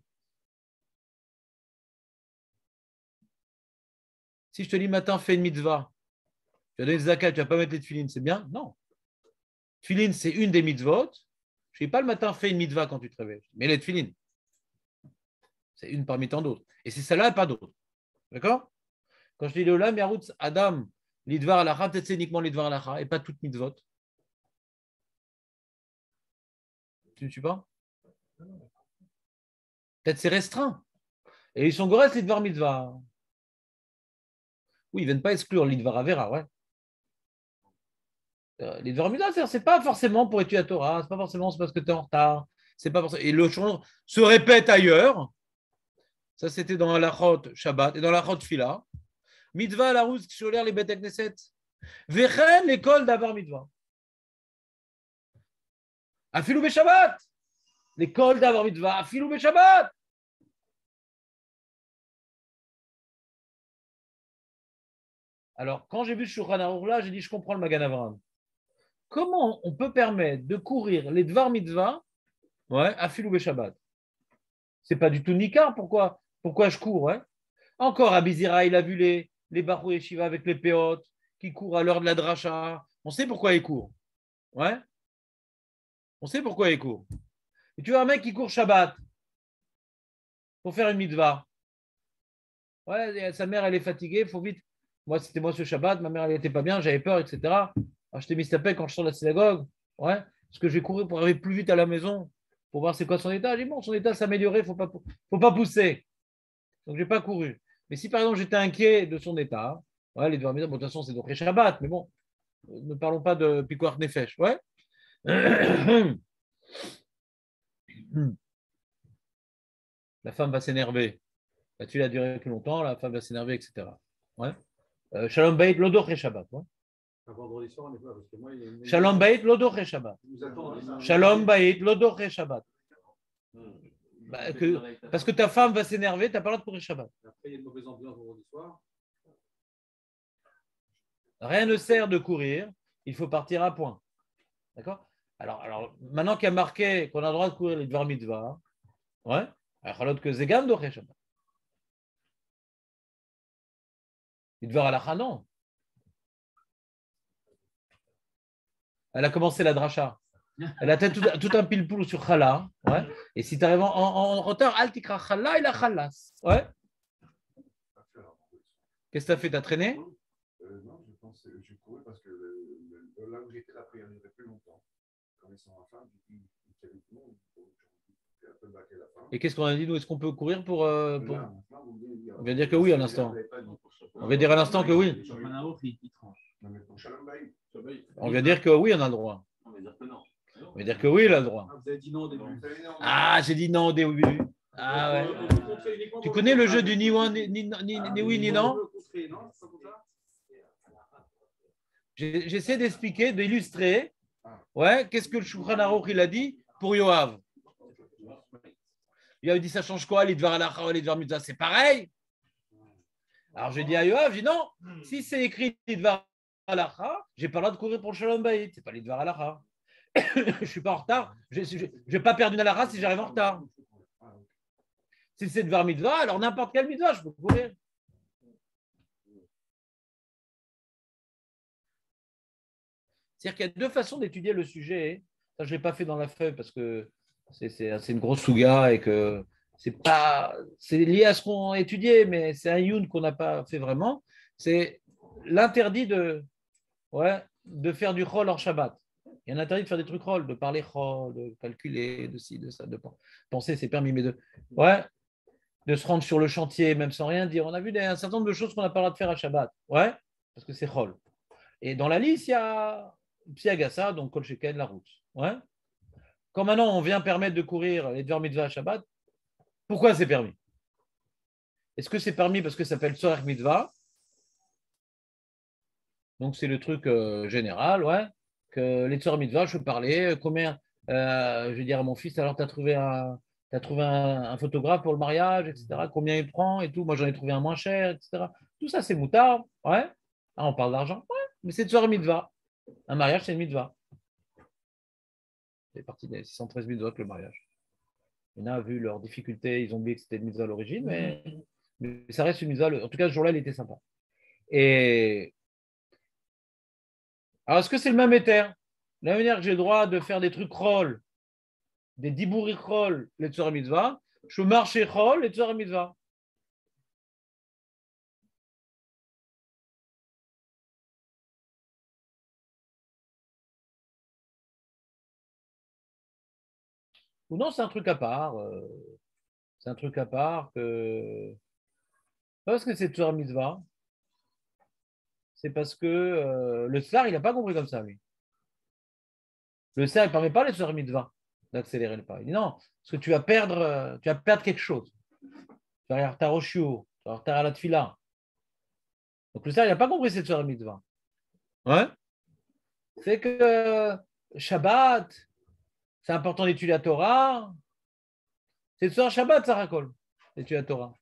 A: Si je te dis matin, fais une mitzvah, tu vas donner des zakat, tu ne vas pas mettre les tefilines, c'est bien? Non. Tefilines, c'est une des mitzvot. Je ne dis pas le matin, fais une mitzvah quand tu te réveilles. Mais les tefilines, c'est une parmi tant d'autres. Et c'est celle-là et pas d'autres. D'accord? Quand je dis Leolam Yarutz Adam L'idvar halacha, peut-être c'est uniquement l'idvar halacha et pas toute mitzvot. Tu ne suis pas? Peut-être c'est restreint. Et ils sont gores l'idvar mitzvah. Oui, ils ne viennent pas exclure l'idvar avera, ouais. L'idvar mitzvah, c'est pas forcément pour étudier la Torah, c'est pas forcément parce que tu es en retard. C'est pas forcément... Et le changement se répète ailleurs. Ça, c'était dans la Chot Shabbat et dans la Chot Fila. Mitzvah à la route, Sholer les Beth Knesset. Vechen l'école d'avoir mitzvah. Afilou Shabbat. L'école d'avoir mitzvah. Afilou Shabbat. Alors, quand j'ai vu ce Shulchan Aruch là, j'ai dit, je comprends le Magan Avraham. Comment on peut permettre de courir les Dvar Mitzvah afilou Shabbat? C'est pas du tout Nikar. Pourquoi je cours, ouais? Encore, Abizira, il a vu les Barou Yeshiva avec les péotes qui courent à l'heure de la dracha. On sait pourquoi ils courent. Ouais? On sait pourquoi ils courent. Et tu vois un mec qui court Shabbat pour faire une mitzvah. Ouais, sa mère, elle est fatiguée, il faut vite. C'était moi ce Shabbat, ma mère, elle n'était pas bien, j'avais peur, etc. Alors, je t'ai mis ce tapet quand je sors de la synagogue. Ouais? Parce que je vais courir pour arriver plus vite à la maison pour voir c'est quoi son état. J'ai dit, bon, son état s'améliorer, il ne faut pas pousser. Donc, je n'ai pas couru. Mais si par exemple j'étais inquiet de son état, les devoirs bon, de toute façon c'est donc Shabbat, mais bon, ne parlons pas de Pikuach Nefesh. Ouais. La femme va s'énerver. La tuile a duré plus longtemps, la femme va s'énerver, etc. Ouais. Shalom Bayit Lodoche Shabbat. Ouais.
B: Vendredi soir, on n'est pas parce que moi,
A: Shalom Bayit Lodoche Shabbat. Shalom Bayit Lodoche Shabbat. Parce que ta femme va s'énerver, tu n'as pas le droit de courir Shabbat.
B: Après, il y a une mauvaise ambiance vendredi soir.
A: Rien ne sert de courir, il faut partir à point. D'accord? Alors, maintenant qu'il y a marqué qu'on a le droit de courir les Dvar Mitzvah, ouais, alors que Zegam Doche Shabbat. Les Dvar Halacha, non. Elle a commencé la dracha. Elle a tout un pile-poule sur Chala. Ouais. Et si tu arrives en retard, Al Tikra Chala et la Chalas. Ouais. Qu'est-ce que tu as fait? Tu as traîné?
E: Non, je pense que je courais parce que là où j'étais, la prière ne durait plus longtemps. Quand ils sont en fin, il y avait tout le monde. Un peu baqué la fin.
A: Et qu'est-ce qu'on a dit? Nous, est-ce qu'on peut courir pour...
E: On
A: vient dire que oui à l'instant. On vient dire à l'instant que oui. On vient dire que oui, on a le droit. On va dire que oui, il a le droit.
B: Vous avez dit non au début.
A: Ah, j'ai dit non au début. Ah ouais. Tu connais le jeu du ni oui ni non? J'essaie d'expliquer, d'illustrer. Ouais, qu'est-ce que le Shulchan Aruch il a dit pour Yoav? Il a dit ça change quoi? Les Dvar Halacha, les Dvar Mitzvah, c'est pareil. Alors j'ai dit à Yoav, j'ai dit non, si c'est écrit les Dvar Halacha, j'ai pas le droit de courir pour le Shalom Bayit, c'est pas les Dvar Halacha. Je suis pas en retard, je vais pas perdre une Halacha si j'arrive en retard. Si c'est Dvar Mitzvah, alors n'importe quel Mitzvah, je peux courir. C'est-à-dire qu'il y a deux façons d'étudier le sujet. Ça, je ne l'ai pas fait dans la feuille parce que c'est une grosse souga et que c'est lié à ce qu'on a étudié, mais c'est un youn qu'on n'a pas fait vraiment. C'est l'interdit de faire du chol en Shabbat. Il y a un interdit de faire des trucs chol, de parler chol, de calculer, de ci, de ça, de penser, c'est permis, mais de se rendre sur le chantier, même sans rien dire. On a vu un certain nombre de choses qu'on n'a pas le droit de faire à Shabbat. Ouais, parce que c'est chol. Et dans la liste, il y a Psiagassa, donc Kol Sheken, la route. Ouais. Quand maintenant on vient permettre de courir les Dvar Mitzvah à Shabbat, pourquoi c'est permis? Est-ce que c'est permis parce que ça s'appelle Tzorech Mitzvah? Donc c'est le truc général, ouais, que les Tzorech Mitzvah, je peux parler, combien, je vais dire à mon fils, alors tu as trouvé un photographe pour le mariage, etc., combien il prend et tout, moi j'en ai trouvé un moins cher, etc. Tout ça c'est moutard, ouais. Ah, on parle d'argent, ouais, mais c'est Tzorech Mitzvah. Un mariage, c'est une mitzvah. C'est parti des 613 mitzvot, le mariage. Il y en a, vu leurs difficultés, ils ont oublié que c'était une mitzvah à l'origine, mais ça reste une mitzvah. En tout cas, ce jour-là, il était sympa. Et alors, est-ce que c'est le même éther? De la même manière que j'ai le droit de faire des trucs roll, des dibouri roll, les tzorah mitzvah, je marche et roll, les tzorah mitzvah. Ou non, c'est un truc à part. C'est un truc à part que. Pas parce que c'est Torah Mitzvah. C'est parce que le Sar, il n'a pas compris comme ça, lui. Le Sar, il ne permet pas les Torah Mitzvah d'accélérer le pas. Il dit non, parce que tu vas perdre quelque chose. Tu vas aller en retard au shiur, tu vas en retard à la tfila. Donc le Sar, il n'a pas compris cette Torah Mitzvah. Ouais. C'est que Shabbat, c'est important d'étudier la Torah. C'est le soir Shabbat, ça racole, d'étudier la Torah.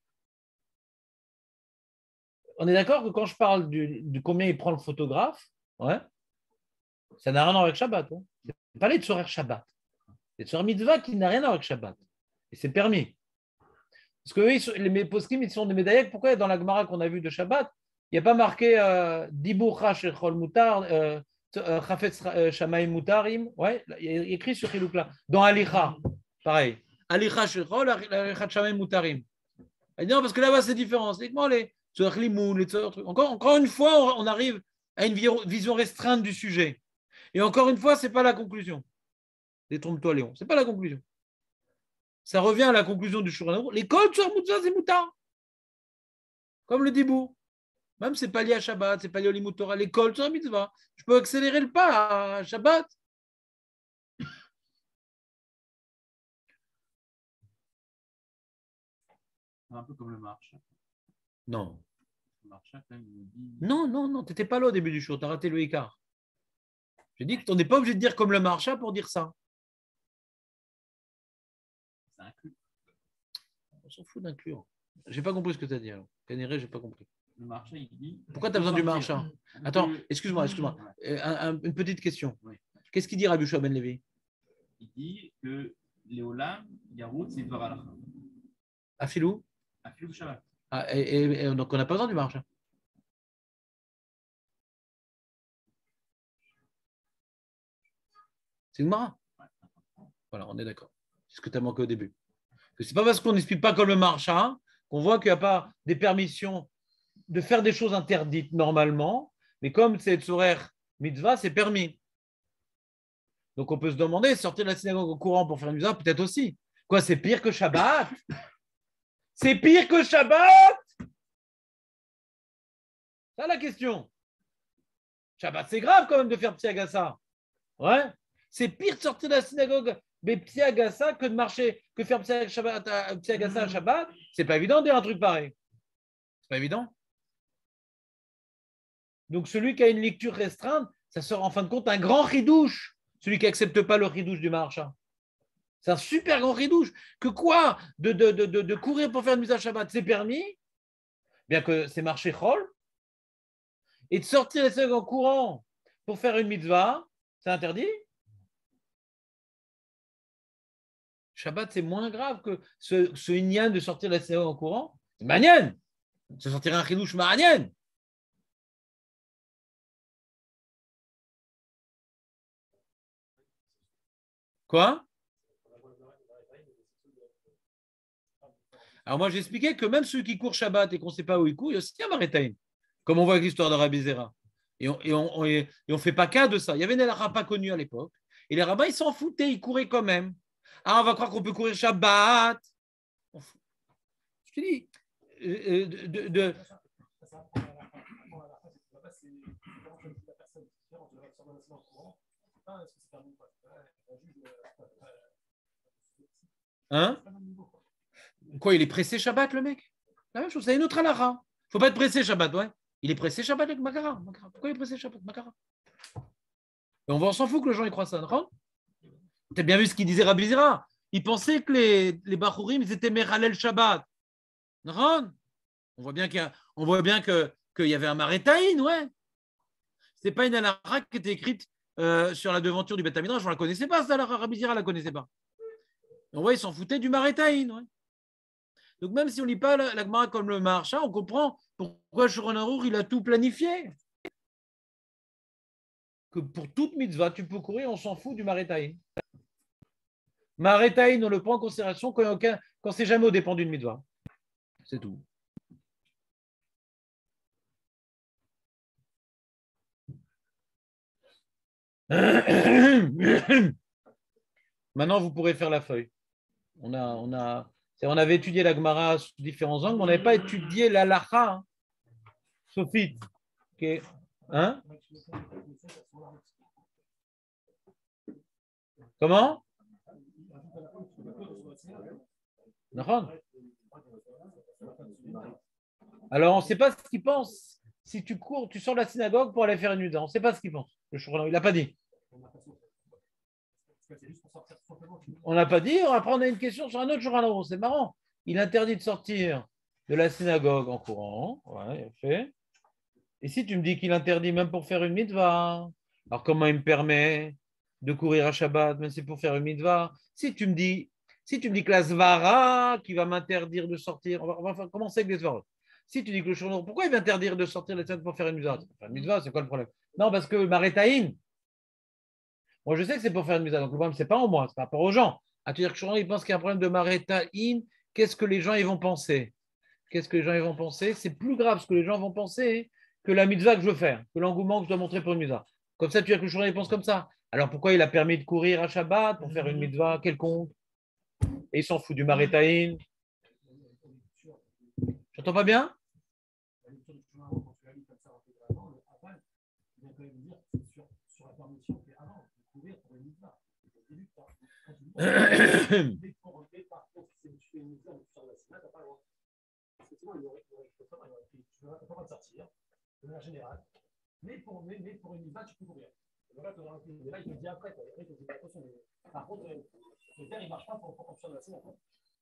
A: On est d'accord que quand je parle du combien il prend le photographe, ouais, ça n'a rien à voir avec Shabbat. Hein. C'est pas les Tzorer Shabbat. Les Tzorer Mitzvah qui n'a rien à voir avec Shabbat. Et c'est permis. Parce que eux, les poskim, ils sont des médaillés. Pourquoi dans la Gemara qu'on a vue de Shabbat, il n'y a pas marqué Dibur Chashechol Mutar, Chafetz Shamaim Mutarim. Ouais, il y a écrit sur Chilouk-là. Dans Alicha, pareil. Alicha Shechol, Alicha Shamaim Mutarim. Non, parce que là-bas, c'est différent. C'est les encore une fois, on arrive à une vision restreinte du sujet. Et encore une fois, ce n'est pas la conclusion. Détrompe-toi, Léon. Ce n'est pas la conclusion. Ça revient à la conclusion du Shulchan. L'école sur Moutza, c'est Moutar. Comme le Dibou. Même ce n'est pas lié à Shabbat, ce n'est pas lié au Limut Torah. L'école sur Mitzvah. Je peux accélérer le pas à Shabbat.
D: Un peu comme le marche.
A: Non.
D: Le marche, quand même, il nous dit.
A: Non, tu n'étais pas là au début du show, tu as raté le écart. J'ai dit qu'on n'est pas obligé de dire comme le marcha pour dire ça.
D: C'est inclus.
A: On s'en fout d'inclure. J'ai pas compris ce que tu as dit alors. Canéré, j'ai pas compris.
D: Le marcha, il dit.
A: Pourquoi tu as besoin du marcha? Attends, excuse-moi. Une petite question.
D: Oui.
A: Qu'est-ce qu'il dit Rabbi Yoshua ben Levi?
D: Il dit que Léolam, Yarout, c'est Dvar Halacha.
A: Afilou?
D: Afilou Shabbat.
A: Et donc on n'a pas besoin du marcha. C'est une mara. Voilà, on est d'accord. C'est ce que tu as manqué au début. Ce n'est pas parce qu'on n'explique pas comme le marcha qu'on voit qu'il n'y a pas des permissions de faire des choses interdites normalement, mais comme c'est Tzorer Mitzvah, c'est permis. Donc on peut se demander, sortir de la synagogue au courant pour faire une mitzvah, peut-être aussi. Quoi, c'est pire que Shabbat? C'est pire que Shabbat? C'est la question. Shabbat, c'est grave quand même de faire Psiagassa. Ouais. C'est pire de sortir de la synagogue Psiagassa que de marcher, que faire Psiagassa à Shabbat. C'est pas évident de dire un truc pareil. C'est pas évident. Donc celui qui a une lecture restreinte, ça sera en fin de compte un grand ridouche. Celui qui n'accepte pas le ridouche du marcha. C'est un super grand ridouche. Que quoi de courir pour faire une mise à Shabbat, c'est permis, bien que c'est marché chol. Et de sortir les synagogues en courant pour faire une mitzvah, c'est interdit. Shabbat, c'est moins grave que ce inyan de sortir de la synagogue en courant. C'est manien. Ça sortirait un chidouche manien. Quoi? Alors moi, j'expliquais que même ceux qui courent Shabbat et qu'on ne sait pas où ils courent, il y a aussi un Marétaïn. Comme on voit avec l'histoire de Rabbi Zera. Et on ne fait pas cas de ça. Il y avait des rabbins pas connus à l'époque. Et les rabbins, ils s'en foutaient, ils couraient quand même. Ah, on va croire qu'on peut courir Shabbat. Je te dis, Hein? Quoi, il est pressé Shabbat, le mec? La même chose, c'est une autre halakha. Il ne faut pas être pressé Shabbat, ouais. Il est pressé Shabbat avec Makara. Pourquoi il est pressé Shabbat, Makara? Et on s'en fout que les gens y croient ça, non? Tu as bien vu ce qu'il disait Rabbi Zera. Il pensait que les Bachurim, ils étaient Merhalel Shabbat. Non? On voit bien qu'il y avait un Marétaïn, ouais. Ce n'est pas une halakha qui était écrite sur la devanture du Beth Midrash. On ne la connaissait pas, cette halakha. Rabbi Zera ne la connaissait pas. On voit, ils s'en foutaient du Marétaïn, ouais. Donc même si on ne lit pas la Gemara comme le Maharsha, on comprend pourquoi Shulchan Aruch, il a tout planifié. Que pour toute mitzvah, tu peux courir, on s'en fout du Marétaïn. Marétaïn, on le prend en considération quand c'est jamais au dépend d'une mitzvah. C'est tout. Maintenant, vous pourrez faire la feuille. On avait étudié la Gemara sous différents angles, mais on n'avait pas étudié la Lacha, hein, Sophite. Okay. Hein? Comment? Alors, on ne sait pas ce qu'il pense. Si tu cours, tu sors de la synagogue pour aller faire une nuit. On ne sait pas ce qu'il pense. Il n'a pas dit. On n'a pas dit. Après, on a une question sur un autre jour. C'est marrant. Il interdit de sortir de la synagogue en courant. Ouais, fait. Et si tu me dis qu'il interdit même pour faire une mitzvah, alors comment il me permet de courir à Shabbat, même si c'est pour faire une mitzvah? Si tu me dis que la Svara qui va m'interdire de sortir, on va commencer avec les Svarot. Si tu dis que le Shulchan Aruch, pourquoi il va interdire de sortir la semaine pour faire une mitzvah? Une mitzvah, c'est quoi le problème? Non, parce que Maretaïn, moi je sais que c'est pour faire une mitzvah, donc le problème, c'est pas en moi, c'est par rapport aux gens. À te dire que le Shulchan Aruch, il pense qu'il y a un problème de Maretaïn, qu'est-ce que les gens ils vont penser? Qu'est-ce que les gens ils vont penser? C'est plus grave ce que les gens vont penser que la mitzvah que je veux faire, que l'engouement que je dois montrer pour une mitzvah. Comme ça, tu as que le Shulchan Aruch pense comme ça. Alors pourquoi il a permis de courir à Shabbat pour faire une mitzvah quelconque? Et il s'en fout du Maretaïn. J'entends pas bien?
G: Mais pour une mitzvah, tu peux courir. Le reste, là, il te dit après. Par contre, le terre, il ne marche pas pour faire de la synagogue.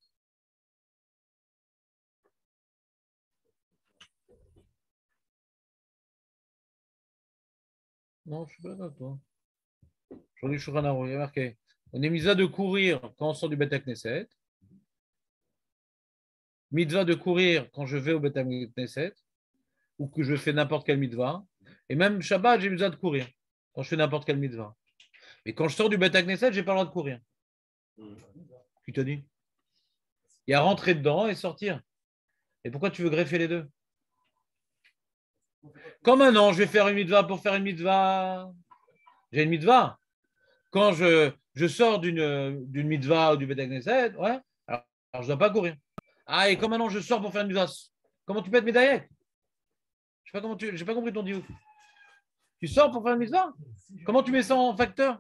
A: Non, je ne suis pas d'accord avec toi. Aujourd'hui, Shulchan Aruch, il y a marqué. On est mitzvah de courir quand on sort du Beth Knesset. Mitzvah de courir quand je vais au Beth Knesset ou que je fais n'importe quelle mitzvah. Et même Shabbat, j'ai besoin de courir quand je fais n'importe quelle mitzvah. Et quand je sors du Beth Knesset, je n'ai pas le droit de courir. Qui t'a dit? Il y a rentrer dedans et sortir. Et pourquoi tu veux greffer les deux? Comme maintenant, je vais faire une mitzvah pour faire une mitzvah. J'ai une mitzvah. Quand je sors d'une mitzvah ou du Beth Knesset, ouais, alors je ne dois pas courir. Ah, et comme maintenant je sors pour faire une mitzvah, comment tu peux être médaillé? Je n'ai pas compris ton diouk. Tu sors pour faire une mitzvah? Comment tu mets ça en facteur?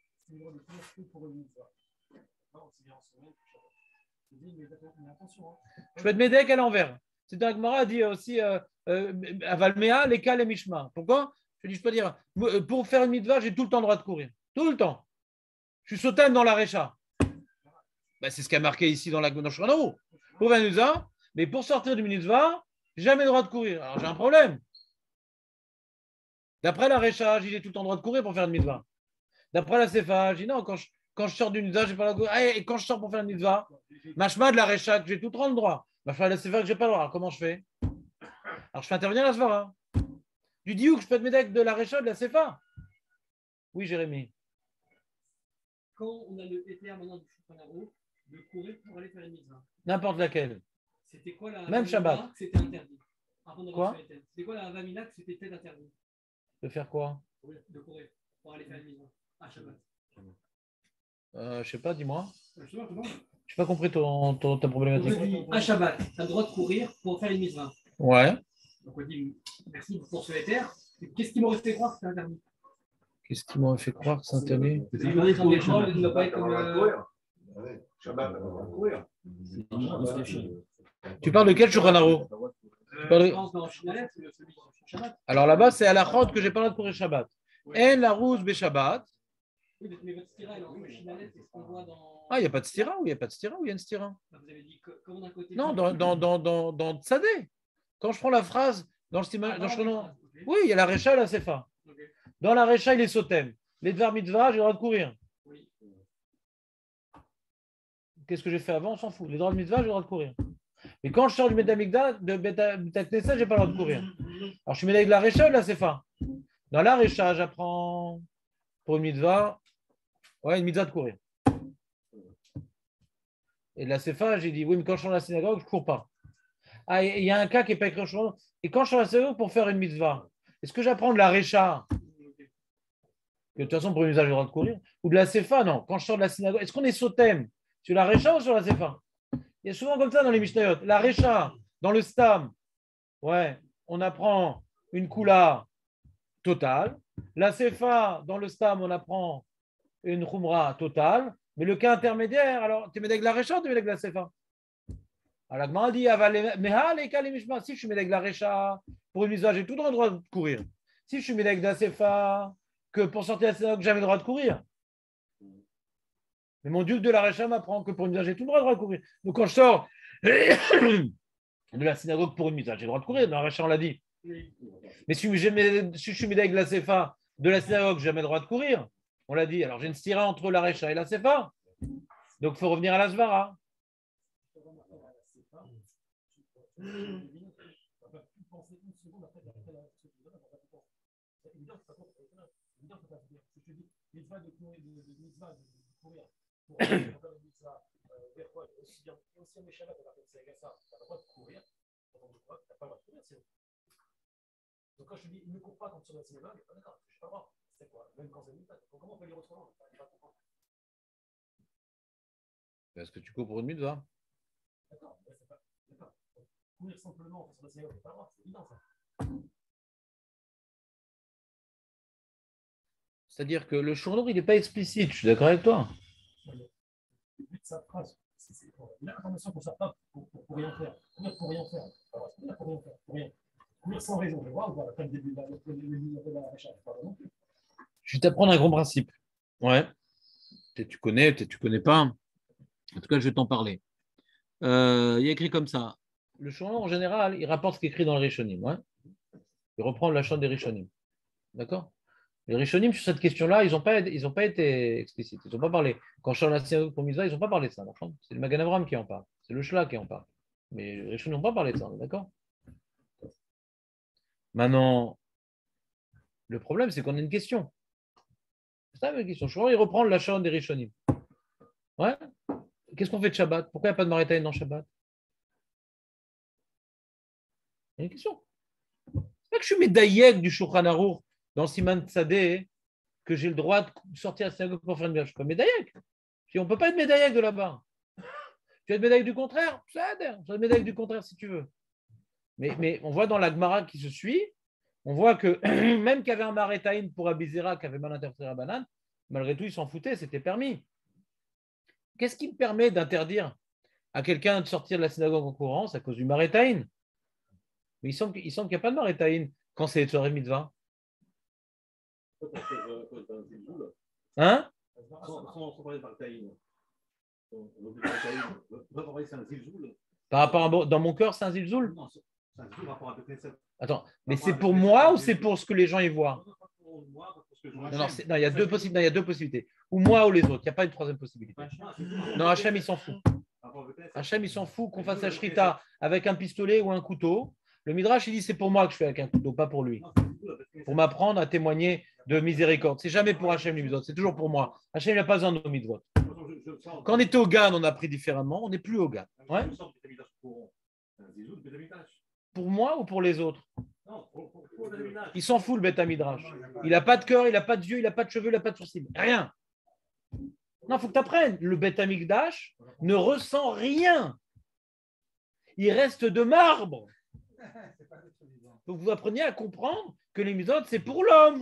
A: Je peux être médaillé à l'envers. C'est un Gemara dit aussi Avalmea, Lekal et Mishma. Pourquoi? Je peux dire, pour faire une mitzvah, j'ai tout le temps le droit de courir. Tout le temps. Je suis sautem dans la récha. Ben, c'est ce qui a marqué ici dans le Shulchan Aruch. Pour faire une mitzvah, mais pour sortir du mitzvah, jamais le droit de courir. Alors j'ai un problème. D'après la récha, j'ai tout le temps le droit de courir pour faire une mitzvah. D'après la Sefa, j'ai dit non, quand je sors d'une mitzvah, j'ai pas le droit de courir. Et quand je sors pour faire une mitzvah, machma de la récha, j'ai tout le droit. Machma de la Sefa, que j'ai pas le droit. Alors comment je fais? Alors je fais intervenir la Svara. Du diouk, je peux être médaille de la récha de la Sefa. Oui, Jérémy.
G: Quand on a le PTR maintenant du Shulchan Aruch, de courir pour aller faire une mitzvah.
A: N'importe laquelle.
G: C'était quoi la
A: même Shabbat.
G: C'était interdit.
A: Quoi?
G: C'était quoi la Avamina que c'était peut-être interdit?
A: De faire quoi?
G: De courir pour aller faire une mitzvah à Shabbat.
A: Je sais pas, dis-moi.
G: Je n'ai
A: pas compris ta problématique.
G: À Shabbat, tu as le droit de courir pour faire une mitzvah.
A: Ouais.
G: Donc on dit merci pour ce PTR. Qu'est-ce qui m'aurait fait croire que c'est interdit?
A: Qu'est-ce qui m'aurait fait croire que c'est interdit?
G: C'est interdit quand les gens ne doivent pas être comme.
E: Shabbat, on va courir.
A: Tu parles de quel Shulchan Aruch?
G: Je pense dans Shinalet, celui sur Shabbat.
A: Alors là-bas, c'est à la chod que j'ai pas le droit de courir Shabbat. En la rouse be Shabbat.
G: Oui, mais votre stira, alors, le Shinalet, c'est ce qu'on voit dans.
A: Ah, il n'y a pas de stira ou il n'y a pas de stira ou il y a une stira?
G: Vous avez dit comment d'un côté.
A: Non, dans Tzadé. Quand je prends la phrase dans le Shulchan, oui, il y a la Recha et la Sefa. Dans la Recha, il est Sotem. Les Dvar Mitzvah, j'ai le droit de courir.
G: Oui.
A: Qu'est-ce que j'ai fait avant? On s'en fout. Les droits de Mitzvah, j'ai le droit de courir. Mais quand je sors du Beth Knesset, je n'ai pas le droit de courir. Alors, je suis médaillé de la Recha ou de la Sefa? Dans la Recha, j'apprends pour une mitzvah, une mitzvah de courir. Et de la Sefa, j'ai dit, oui, mais quand je sors de la synagogue, je ne cours pas. Ah, il y a un cas qui n'est pas écrit au Shulchan. Et quand je sors de la synagogue pour faire une mitzvah, est-ce que j'apprends de la Recha? Que de toute façon, pour une mitzvah, j'ai le droit de courir. Ou de la Sefa? Non. Quand je sors de la synagogue, est-ce qu'on est Sotem? Sur la Récha ou sur la Sefa? Il y a souvent comme ça dans les Mishnayot. La Récha, dans le Stam, ouais, on apprend une Kula totale. La Sefa, dans le Stam, on apprend une Khumra totale. Mais le cas intermédiaire, alors, tu mets avec la Récha ou tu mets avec la Sefa? Alors, la Gemara dit, si je suis avec la Récha, pour une mitzvah, j'ai tout le droit de courir. Si je suis avec la Sefa, que pour sortir de la synagogue, j'avais le droit de courir. Mais mon duc de la Récha m'apprend que pour une mitzvah, j'ai tout le droit de courir. Donc, quand je sors de la synagogue pour une mitzvah, j'ai le droit de courir. Dans la Récha, on l'a dit. Mais si je suis avec la Sefa de la synagogue, j'ai jamais le droit de courir. On l'a dit. Alors, j'ai une stira entre la Récha et la Sefa. Donc, il faut revenir à la Svara.
G: Donc quand je te dis, il ne court pas quand tu es sur la synagogue, d'accord, je ne sais pas voir. C'est quoi? Même quand c'est une mitzvah. Comment on peut lire autrement?
A: Est-ce que tu cours pour une mitzvah?
G: D'accord, c'est pas. D'accord. Courir simplement sur la synagogue, c'est pas grave, c'est évident ça.
A: C'est-à-dire que le Shulchan, il n'est pas explicite. Je suis d'accord avec toi.
G: Le but de sa phrase, c'est l'information qu'on ne sort pas pour rien faire. Courir pour rien faire. Courir pour rien faire. Pour rien. Courir sans raison. Je vois, après le début de la recherche.
A: Je vais t'apprendre un grand principe. Ouais. Peut-être tu connais, peut-être tu ne connais pas. En tout cas, je vais t'en parler. Il y a écrit comme ça. Le Shulchan, en général, il rapporte ce qui est écrit dans le Rishonim. Ouais. Il reprend la chante des Rishonim. D'accord? Les Rishonim, sur cette question-là, ils n'ont pas été explicites. Ils n'ont pas parlé. Quand je suis dans la synagogue pour Mitzvah, ils n'ont pas parlé de ça. C'est le Magan Avraham qui en parle. C'est le Shla qui en parle. Mais les Rishonim n'ont pas parlé de ça. D'accord? Maintenant, le problème, c'est qu'on a une question. C'est ça la question. Je il reprend la chante des Rishonim. Ouais? Qu'est-ce qu'on fait de Shabbat? Pourquoi il n'y a pas de Maritaïn dans Shabbat? Il y a une question. C'est pas que je suis médaillé du Shulchan Aruch dans Siman Tzadeh que j'ai le droit de sortir à la synagogue pour faire une bière. Je suis pas médaillé. Si on ne peut pas être médaillé de là-bas. Tu es médaillé du contraire? Ça être médaillé du contraire si tu veux. Mais on voit dans la Gemara qui se suit, on voit que même qu'il y avait un Maritaïn pour Abizera qui avait mal interprété la banane, malgré tout, ils s'en foutaient, c'était permis. Qu'est-ce qui me permet d'interdire à quelqu'un de sortir de la synagogue en courant? C'est à cause du Maritaïn. Mais il semble qu'il n'y a pas de Maritaïn quand c'est soirée mitzvah. Hein? Par rapport à, dans mon cœur, c'est un zilzoul? Attends, mais c'est pour moi ou c'est pour ce que les gens y voient? Non, il y a deux possibilités. Ou moi ou les autres. Il n'y a pas une troisième possibilité. Non, Hachem, il s'en fout. Hachem, il s'en fout qu'on fasse la shrita avec un pistolet ou un couteau. Le Midrash, il dit c'est pour moi que je fais avec un couteau, pas pour lui. Pour m'apprendre à témoigner de miséricorde. C'est jamais pour Hachem les mitzvot, c'est toujours pour moi. Hachem n'a pas besoin de nos mitzvot. Quand on était au GAN, on a pris différemment. On n'est plus au GAN. Ouais. Pour moi ou pour les autres? Il s'en fout le Beth Midrash. Il n'a pas de cœur, il n'a pas de yeux, il n'a pas de cheveux, il n'a pas de sourcils. Rien. Non, il faut que tu apprennes. Le Beth Mikdash ne ressent rien. Il reste de marbre. Donc vous appreniez à comprendre que les mitzvot, c'est pour l'homme.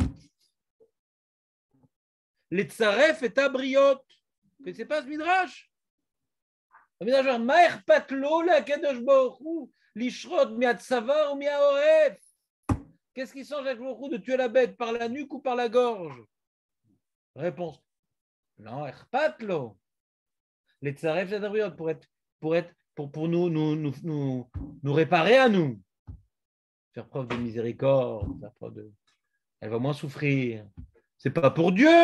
A: Les tsaref et tabriot. Mais c'est pas ce midrash. Le midrash, Maher patlo la kadosh baruch hu lishrod miatzava ou miaoref. Qu'est-ce qui change avec le de tuer la bête par la nuque ou par la gorge? Réponse. Non, patlo. Les tsaref et tabriot pour nous réparer à nous. Faire preuve de miséricorde, faire preuve de... Elle va moins souffrir. C'est pas pour Dieu.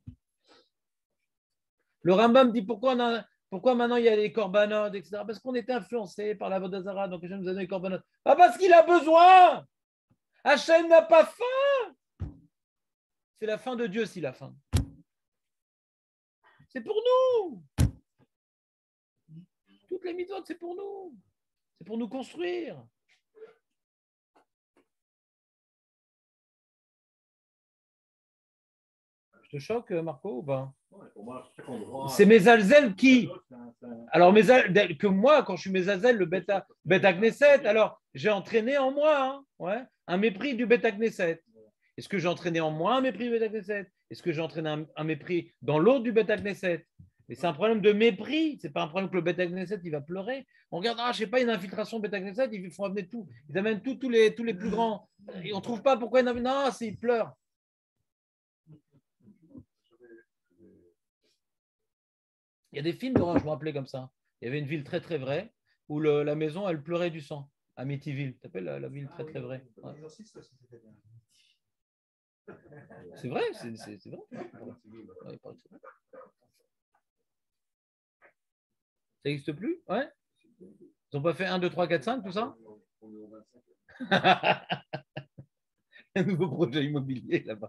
A: Le Rambam dit pourquoi maintenant il y a les corbanotes, etc. Parce qu'on était influencé par la Vodazara, donc Hachem nous a donné les corbanotes. Ah, parce qu'il a besoin. Hachem n'a pas faim. C'est la fin de Dieu s'il a faim. C'est pour nous. Toutes les mitzvot, c'est pour nous. C'est pour nous construire. Je te choque, Marco, ou pas? C'est Mezalzel qui? Alors, que moi, quand je suis Mezalzel, le Beta Knesset, alors j'ai entraîné en moi un mépris du Beta Knesset. Est-ce que j'ai entraîné en moi un mépris du Beta Knesset? Est-ce que j'ai entraîné un mépris dans l'autre du Beta Knesset? Et c'est un problème de mépris, c'est pas un problème que le Beta Knesset il va pleurer. On regarde, je sais pas, une infiltration Beta Knesset, ils font amener tout, ils amènent tous les plus grands. Et on trouve pas pourquoi ils non, c'est ils pleurent. Il y a des films d'horreur, je me rappelais comme ça. Il y avait une ville très très vraie où la maison elle pleurait du sang. Amityville, tu t'appelles la ville très très vraie. Ouais. C'est vrai, c'est vrai. Ouais, ça n'existe plus? Ouais. Ils n'ont pas fait 1, 2, 3, 4, 5, tout ça? Un nouveau projet immobilier là-bas.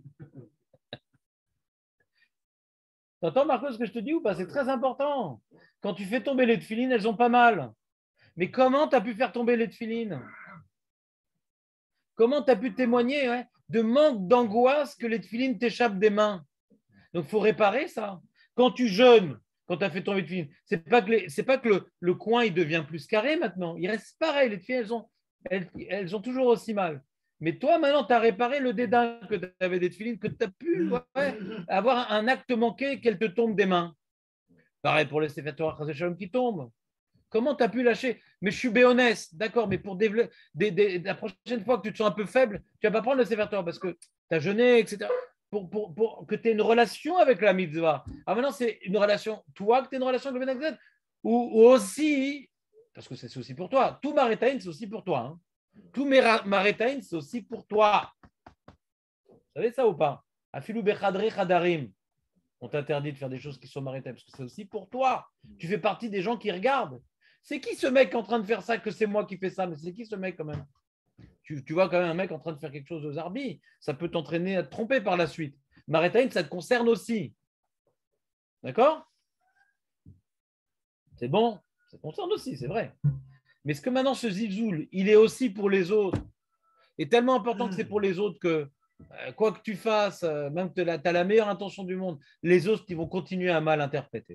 A: T'entends, Marco, ce que je te dis ou pas? C'est très important. Quand tu fais tomber les tefilines, elles ont pas mal. Mais comment tu as pu faire tomber les tefilines? Comment tu as pu témoigner de manque d'angoisse que les tefilines t'échappent des mains? Donc, il faut réparer ça. Quand tu jeûnes, quand tu as fait tomber les tefilines, c'est pas que le coin il devient plus carré maintenant. Il reste pareil. Les tefilines, elles ont toujours aussi mal. Mais toi, maintenant, tu as réparé le dédain que tu avais des tefilines, que tu as pu avoir un acte manqué qu'elles te tombent des mains. Pareil pour les Sefer Torah Chazé Shalom qui tombent. Comment tu as pu lâcher? Mais je suis béonès, d'accord, mais pour développer, la prochaine fois que tu te sens un peu faible, tu ne vas pas prendre le Sefer Torah parce que tu as jeûné, etc. Pour que tu aies une relation avec la mitzvah. Ah, maintenant, c'est une relation, toi, que tu aies une relation avec le Ben Akzed, ou aussi, parce que c'est aussi pour toi, tout Marétaïn, c'est aussi pour toi. Hein. Tout Marétaïn, c'est aussi pour toi. Vous savez ça ou pas? Afilou bechadre chadarim. On t'interdit de faire des choses qui sont Marétaïn, parce que c'est aussi pour toi. Tu fais partie des gens qui regardent. C'est qui ce mec en train de faire ça, que c'est moi qui fais ça? Mais c'est qui ce mec quand même? Tu vois quand même un mec en train de faire quelque chose aux Zarbi, ça peut t'entraîner à te tromper par la suite. Marétaïn, ça te concerne aussi. D'accord? C'est bon, ça te concerne aussi, c'est vrai. Mais est-ce que maintenant ce zilzoul, il est aussi pour les autres? Et tellement important que c'est pour les autres que quoi que tu fasses, même que tu as la meilleure intention du monde, les autres ils vont continuer à mal interpréter.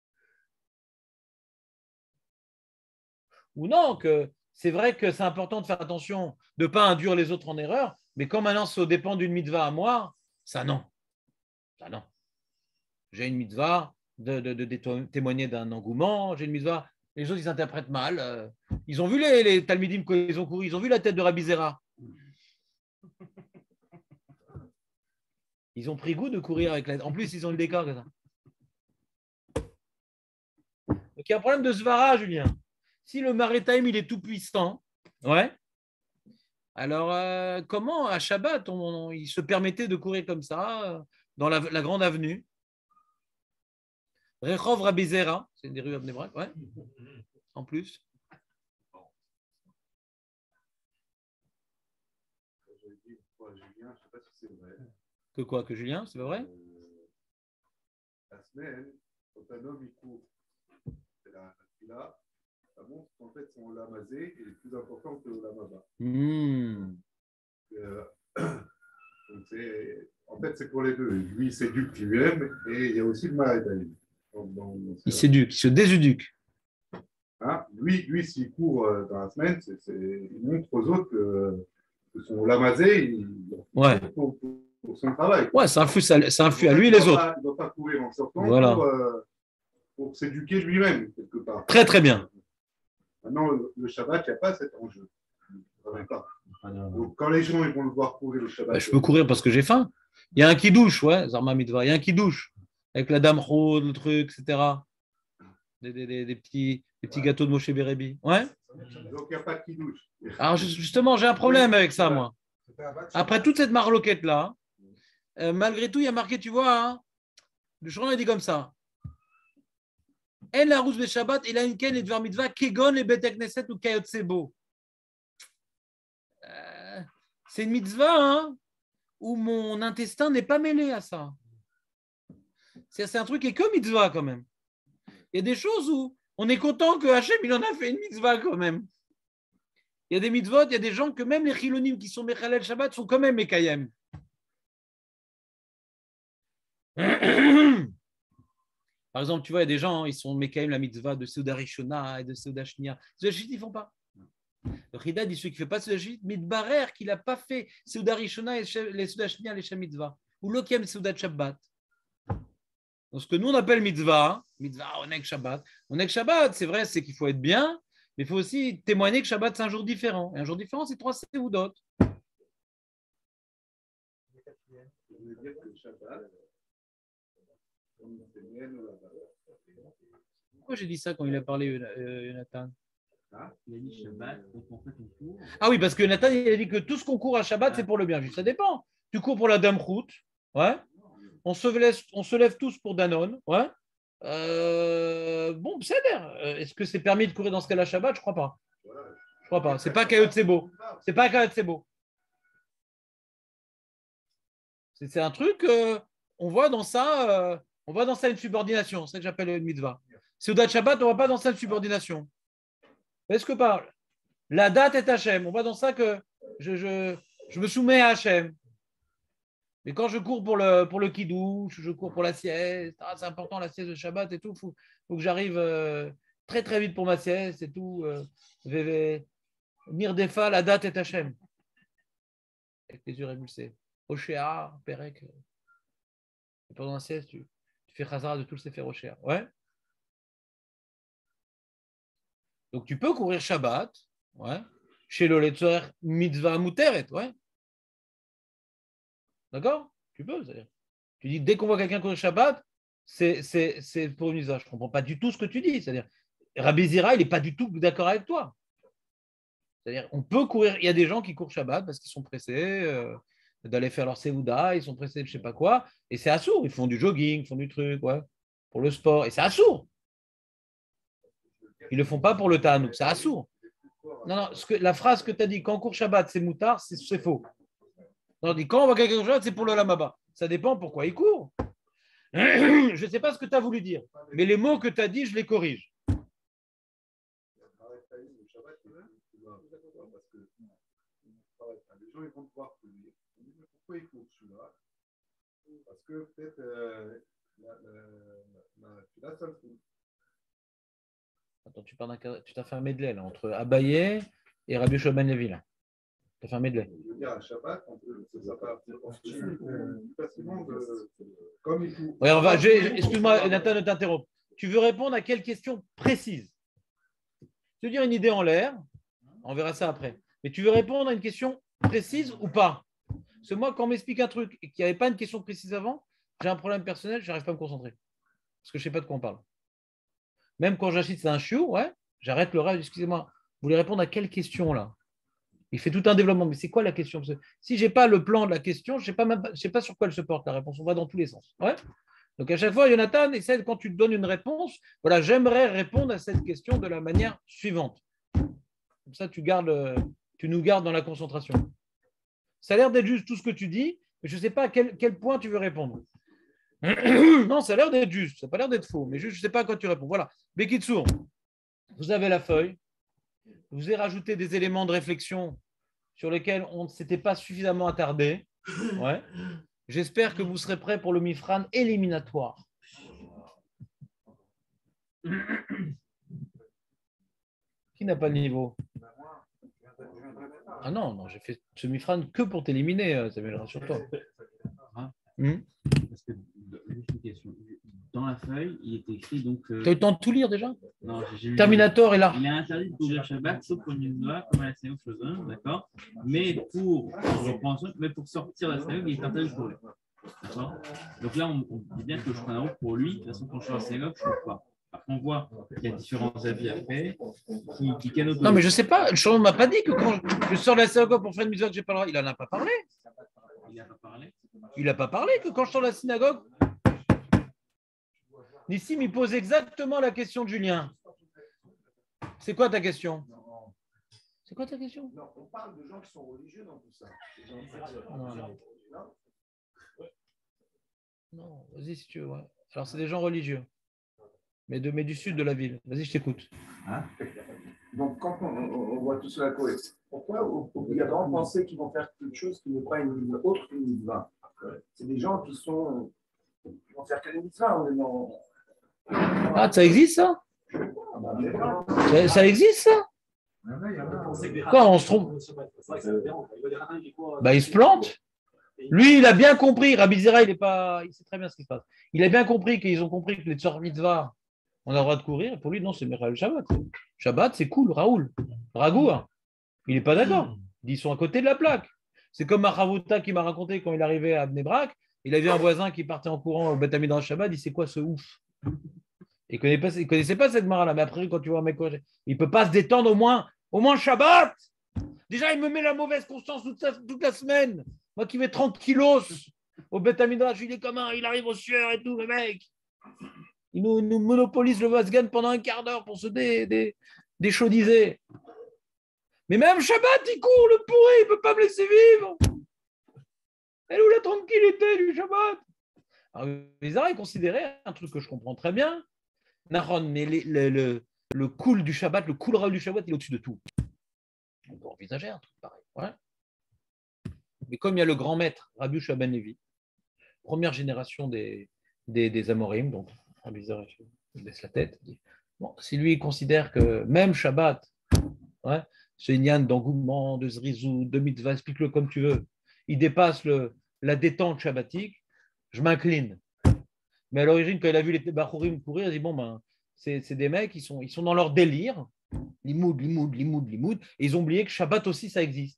A: Ou non, que c'est vrai que c'est important de faire attention de ne pas induire les autres en erreur, mais quand maintenant ça dépend d'une mitzvah à moi, ça non. Ça non. J'ai une mitzvah de témoigner d'un engouement, j'ai une mitzvah, les autres ils interprètent mal. Ils ont vu les Talmidim quand ils ont couru, ils ont vu la tête de Rabbi Zera. Ils ont pris goût de courir avec la. En plus, ils ont le décor comme ça. Donc il y a un problème de Svara, Julien. Si le Marétaïm, il est tout puissant, ouais. Alors, comment à Shabbat, il se permettait de courir comme ça dans la grande avenue? Rechov Rabbi Zera, c'est une des rues à Bnei Brak, ouais. En plus.
E: Julien, je ne sais pas si c'est vrai.
A: Que quoi? Que Julien, c'est pas vrai?
E: La semaine, quand un homme il court, c'est la fila, ça montre qu'en fait son lamazé est plus important que le lamaba. En fait, c'est pour les deux. Lui, il s'éduque lui-même et il y a aussi le Marétaïm.
A: Il s'éduque, il se déséduque.
E: Hein? Lui, s'il court dans la semaine, il montre aux autres que son lamazé,
A: ouais.
E: Pour son travail.
A: Ouais, ça influe à lui et les autres.
E: Il ne doit pas courir en sortant
A: voilà.
E: pour s'éduquer lui-même, quelque part.
A: Très, très bien.
E: Maintenant, le Shabbat, il n'y a pas cet enjeu. Donc, quand les gens ils vont le voir courir le Shabbat.
A: Je peux courir parce que j'ai faim. Il y a un qui douche, ouais, Zarma Midva. Il y a un qui douche. Avec la dame rôde, le truc, etc. Des petits gâteaux de Moshe Bérébi. Ouais.
E: Donc, il n'y a pas de qui douche.
A: Alors, justement, j'ai un problème avec ça, moi. Après toute cette marloquette-là, malgré tout, il y a marqué, tu vois, hein, le journal dit comme ça. En la rousse de Shabbat, il a une ken et dvar mitzvah, kegon et betek neset ou kayot sebo. C'est une mitzvah hein, où mon intestin n'est pas mêlé à ça. C'est un truc qui est que mitzvah quand même. Il y a des choses où on est content que Hachem il en a fait une mitzvah quand même. Il y a des mitzvot, il y a des gens que même les chilonim qui sont Mechalel Shabbat sont quand même Mekayem. Par exemple, tu vois, il y a des gens, ils sont Mekaim la mitzvah de Seuda Rishona et de Seuda Shnia. Seuda Shit, ils ne font pas. Le Chida dit celui qui ne fait pas Seuda Shit, Midbarer, qu'il n'a pas fait Seuda Rishona et les Seuda Shnia, les Shem mitzvah. Ou Lokiem Seuda Shabbat. Donc, ce que nous on appelle mitzvah, mitzvah Oneg Shabbat. Oneg Shabbat, c'est vrai, c'est qu'il faut être bien, mais il faut aussi témoigner que Shabbat, c'est un jour différent. Et un jour différent, c'est 3 Seudot. Pourquoi j'ai dit ça quand il a parlé, Jonathan?
D: Il a dit Shabbat, donc en fait on court.
A: Ah oui, parce que Nathan, il a dit que tout ce qu'on court à Shabbat, c'est pour le bien. Ça dépend. Tu cours pour la Damrout, ouais. On se lève tous pour Danone, ouais. Bon, c'est l'air. Est-ce que c'est permis de courir dans ce cas-là Shabbat? Je crois pas. Je crois pas. C'est pas Kayot Sebo. C'est pas Kayot Sebo. C'est un truc. On voit dans ça une subordination. C'est ça que j'appelle une mitzvah. Seudat Shabbat, on ne voit pas dans ça une subordination. Est-ce que par la date est Hachem? On voit dans ça que je me soumets à Hachem. Mais quand je cours pour le kidouche, je cours pour la sieste, c'est important la sieste de Shabbat et tout, faut que j'arrive très très vite pour ma sieste et tout. Mirdefa, la date est Hachem. Avec les yeux révulsés. Oshéa, Perek. Et pendant la sieste, tu fais Chazara de tout le Sefer Oshéa. Ouais. Donc tu peux courir Shabbat, ouais. Chez le Letzoer Mitzvah Muteret, ouais. D'accord? Tu peux. Tu dis, dès qu'on voit quelqu'un courir Shabbat, c'est pour une mitzvah. Je ne comprends pas du tout ce que tu dis. C'est-à-dire, Rabbi Zira, il n'est pas du tout d'accord avec toi. C'est-à-dire, on peut courir. Il y a des gens qui courent Shabbat parce qu'ils sont pressés d'aller faire leur Séouda, ils sont pressés de je ne sais pas quoi. Et c'est assourd. Ils font du jogging, ils font du truc, ouais, pour le sport. Et c'est assourd. Ils ne le font pas pour le Tanouk. C'est assourd. Non, la phrase que tu as dit, quand on court Shabbat, c'est moutard, c'est faux. On dit quand on voit quelqu'un courir Shabbat, c'est pour le Lamaba. Ça dépend pourquoi il court. Je ne sais pas ce que tu as voulu dire, mais les mots que tu as dit, je les corrige.
E: Les gens ils vont pouvoir courir. Pourquoi ils courent celui-là? Parce que peut-être la seule.
A: Attends, tu t'as fait un medley là, entre Abaye et Rabbi Shua ben Levi. Tu as fait un medley.
E: Je veux dire, à Shabbat, on peut ça partir plus facilement comme il faut.
A: Ouais, excuse-moi, Nathan, de t'interrompre. Tu veux répondre à quelle question précise? Tu veux dire une idée en l'air, on verra ça après. Mais tu veux répondre à une question précise ou pas? Parce que moi, quand on m'explique un truc et qu'il n'y avait pas une question précise avant, j'ai un problème personnel, je n'arrive pas à me concentrer. Parce que je ne sais pas de quoi on parle. Même quand j'assiste à un chiot, ouais, j'arrête le rêve, excusez-moi, vous voulez répondre à quelle question là? Il fait tout un développement, mais c'est quoi la question? Parce que si je n'ai pas le plan de la question, je ne sais pas sur quoi elle se porte la réponse, on va dans tous les sens. Ouais. Donc à chaque fois, Jonathan, essaie, quand tu te donnes une réponse, voilà, j'aimerais répondre à cette question de la manière suivante. Comme ça, tu nous gardes dans la concentration. Ça a l'air d'être juste tout ce que tu dis, mais je ne sais pas à quel point tu veux répondre. Non, ça a l'air d'être juste, ça n'a pas l'air d'être faux, mais juste, je ne sais pas à quoi tu réponds. Voilà. Bekitsour, vous avez la feuille, je vous ai rajouté des éléments de réflexion sur lesquels on ne s'était pas suffisamment attardé. Ouais. J'espère que vous serez prêts pour le Mifran éliminatoire. Qui n'a pas le niveau? Ah non, j'ai fait ce Mifran que pour t'éliminer, Samuel, rassure-toi.
D: Parce que, juste une question. Dans la feuille, il est écrit donc.
A: Tu as eu le temps de tout lire déjà?
D: Non, j'ai
A: Terminator est là.
D: Il est interdit de courir Shabbat, sauf pour une mitzvah, comme à la synagogue chose, d'accord? Mais pour sortir de la synagogue, il est interdit de courir. D'accord? Donc là, on dit bien que je prends un route pour lui. De toute façon, quand je suis à la synagogue, je ne cours pas. Après, on voit qu'il y a différents avis après.
A: Non, mais je ne sais pas. Le Shlomo ne m'a pas dit que quand je sors de la synagogue pour faire une mitzvah que je n'ai pas le droit. Il n'en a pas parlé.
D: Il n'a pas parlé.
A: Il n'a pas parlé que quand je sors de la synagogue. Nissim, il pose exactement la question de Julien. C'est quoi ta question? C'est quoi ta question?
E: Non, on parle de gens qui sont religieux dans tout ça.
A: Non, vas-y si tu veux. Ouais. Alors, c'est des gens religieux, mais du sud de la ville. Vas-y, je t'écoute.
B: Hein? Donc, quand on voit tout cela courir, pourquoi obligatoirement penser qu'ils vont faire quelque chose qui n'est pas autre qu'une mitzvah? C'est des gens qui sont
E: Ils vont faire que des mitzvahs, on est dans.
A: Ah, ça existe ça? Ça existe ça? Quoi, on se trompe? Bah, il se plante. Lui, il a bien compris. Rabbi Zera, il sait très bien ce qui se passe. Il a bien compris qu'ils ont compris que les Tzor Mitzvah, on a le droit de courir. Pour lui, non, c'est Mechal Shabbat. Shabbat, c'est cool, Raoul. Ragout, hein. Il n'est pas d'accord. Ils sont à côté de la plaque. C'est comme Machavuta qui m'a raconté quand il arrivait à Bnei Brak. Il avait un voisin qui partait en courant au Beth Amidrash Shabbat. Il dit, c'est quoi ce ouf? Il ne connaissait pas cette mara-là. Mais après, quand tu vois un mec, il ne peut pas se détendre au moins Shabbat. Déjà, il me met la mauvaise conscience toute la semaine. Moi qui vais 30 kilos au Beth Amidrash, il est commun, il arrive au sueur et tout, le mec. Il nous monopolise le Vosgan pendant un quart d'heure pour se déchaudiser. Mais même Shabbat, il court, le pourri, il ne peut pas me laisser vivre. Elle est où la tranquillité du Shabbat? Alors, les arts, ils considéraient un truc que je comprends très bien. Nahon, mais le cool du Shabbat, le cool du Shabbat, il est au-dessus de tout. On peut envisager un truc pareil. Ouais. Mais comme il y a le grand maître, Rabbi Yehoshua ben Levi, première génération des Amorim, donc Rabbi Zera, il laisse la tête. Bon, si lui il considère que même Shabbat, ouais, ce Inyan d'engouement, de Zrizou, de Mitzvah, explique-le comme tu veux, il dépasse la détente shabbatique, je m'incline. Mais à l'origine, quand il a vu les Bachurim courir, il dit bon, ben, c'est des mecs, ils sont dans leur délire, limoud, et ils ont oublié que Shabbat aussi, ça existe.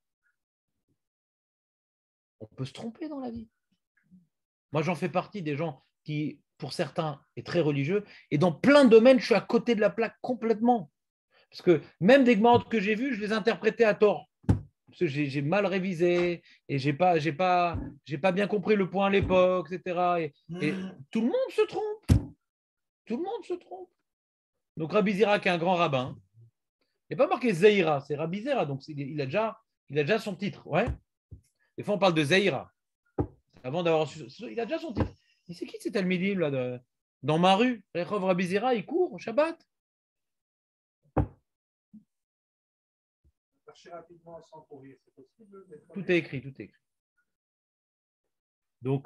A: On peut se tromper dans la vie. Moi, j'en fais partie des gens qui, pour certains, est très religieux, et dans plein de domaines, je suis à côté de la plaque complètement. Parce que même des gmantes que j'ai vues, je les interprétais à tort. Parce que j'ai mal révisé, et j'ai pas bien compris le point à l'époque, etc. Et tout le monde se trompe. Tout le monde se trompe. Donc Rabbi Zera, qui est un grand rabbin, il n'y a pas marqué Zeira, c'est Rabbi Zera, donc il a déjà son titre. Ouais. Des fois, on parle de Zeira. Avant d'avoir reçu. Il a déjà son titre. Mais c'est qui cet Talmidim là dans ma rue? Rechov Rabbi Zera, il court au Shabbat.
G: Marcher rapidement sans courir, c'est possible?
A: Tout est écrit, tout est écrit. Donc,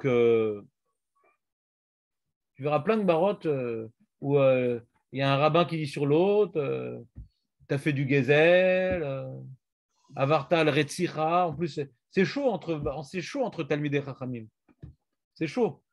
A: tu verras plein de barottes où il y a un rabbin qui dit sur l'autre, tu as fait du gezel, avartal retzicha. En plus, c'est chaud entre Talmidei Chachamim. C'est chaud.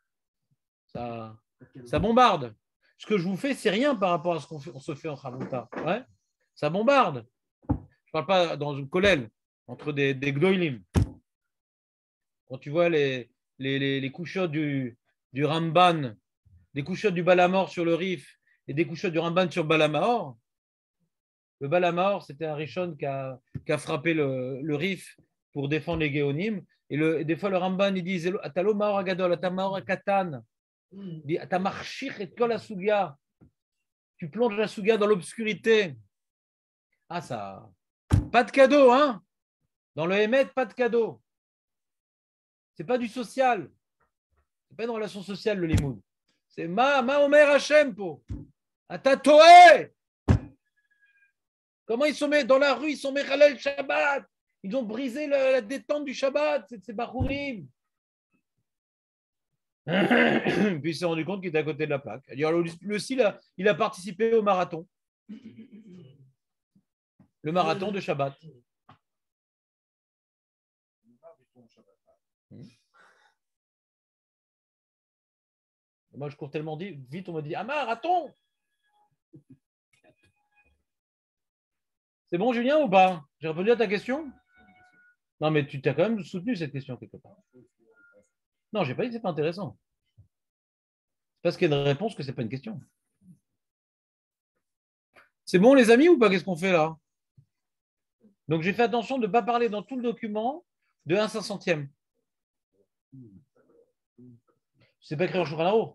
A: Ça bombarde. Ce que je vous fais, c'est rien par rapport à ce qu'on se fait en Chavruta. Ouais, ça bombarde. Je ne parle pas dans une kollel, entre des gdoilim. Quand tu vois les couchottes du Ramban, des couchottes du Balamor sur le Rif et des couchottes du Ramban sur Balamahor, le Balamahor, c'était un Rishon qui a frappé le Rif pour défendre les Géonim. Et des fois, le Ramban, il dit Atalo Mahor Agadol, Atamahor Akatan. Il dit Atamarchich et Kol Asugia. Tu plonges la Sugia dans l'obscurité. Ah, ça. Pas de cadeau, hein? Dans le Hémet, pas de cadeau. C'est pas du social. C'est pas une relation sociale, le limoud. C'est ma Omer Hachem, po. Atatoé. Comment ils sont mis dans la rue? Ils sont mis Halal Shabbat. Ils ont brisé la détente du Shabbat. C'est Bachurim. Puis il s'est rendu compte qu'il était à côté de la plaque. Le SIL, il a participé au marathon. Le marathon de Shabbat. Moi, je cours tellement vite, on me dit « Ah, marathon !» C'est bon, Julien, ou pas? J'ai répondu à ta question? Non, mais tu t'as quand même soutenu cette question quelque part. Non, je n'ai pas dit que ce n'est pas intéressant. C'est parce qu'il y a une réponse que ce n'est pas une question. C'est bon, les amis, ou pas? Qu'est-ce qu'on fait là? Donc, j'ai fait attention de ne pas parler dans tout le document de 1/500e. C'est pas écrit en Shulchan Aruch.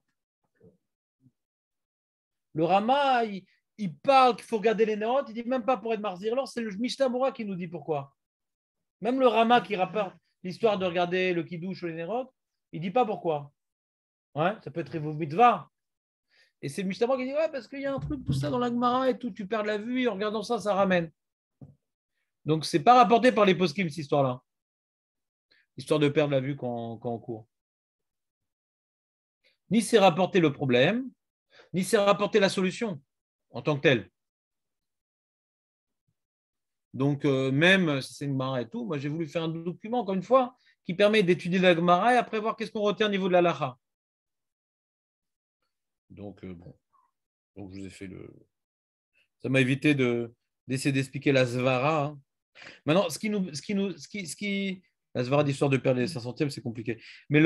A: Le Rama, il parle qu'il faut regarder les nérotes, il dit même pas pour être marzir. Alors, c'est le Mishnah Bora qui nous dit pourquoi. Même le Rama qui rapporte l'histoire de regarder le Kiddush ou les nérotes, il dit pas pourquoi. Ouais, ça peut être Evo Mitzvah. Et c'est Mishnah Bora qui dit ouais, parce qu'il y a un truc, tout ça dans la Gemara et tout, tu perds la vue et en regardant ça, ça ramène. Donc, c'est pas rapporté par les poskim, cette histoire-là. Histoire de perdre la vue quand on court. ni c'est rapporter le problème, ni c'est rapporter la solution en tant que telle. Donc, même si c'est une Gemara et tout, moi j'ai voulu faire un document, encore une fois, qui permet d'étudier la Gemara et après voir qu'est-ce qu'on retient au niveau de la Lacha. Donc, bon. Donc, je vous ai fait le. Ça m'a évité d'essayer d'expliquer la Zvara. Hein. Maintenant, la Zvara d'histoire de perdre les 500e, c'est compliqué. Mais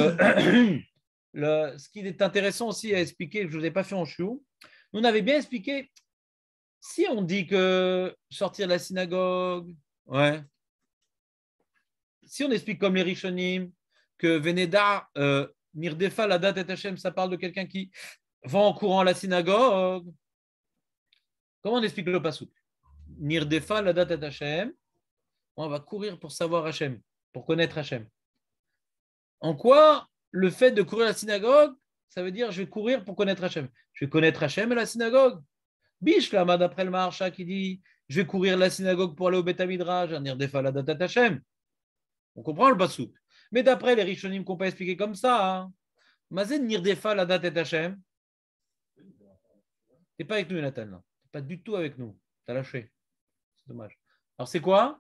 A: ce qui est intéressant aussi à expliquer, que je ne vous ai pas fait en chiou, nous on avait bien expliqué. Si on dit que sortir de la synagogue, ouais. Si on explique comme les Rishonim que Veneda, Nirdefa, la date et Hachem, ça parle de quelqu'un qui va en courant à la synagogue. Comment on explique le pasouk? Nirdefa, la date et Hachem, on va courir pour savoir Hachem, pour connaître Hachem. En quoi le fait de courir à la synagogue, ça veut dire je vais courir pour connaître Hachem. Je vais connaître Hachem à la synagogue. Bishlama, d'après le Maharsha qui dit je vais courir la synagogue pour aller au Beth Midrash, Nirdefa la data Hachem. On comprend le pasouk. Mais d'après les Rishonim qu'on peut expliquer comme ça, hein, Mazen Nirdefa la data Hachem. T'es pas avec nous, Nathan. Là. T'es pas du tout avec nous. T'as lâché. C'est dommage. Alors c'est quoi?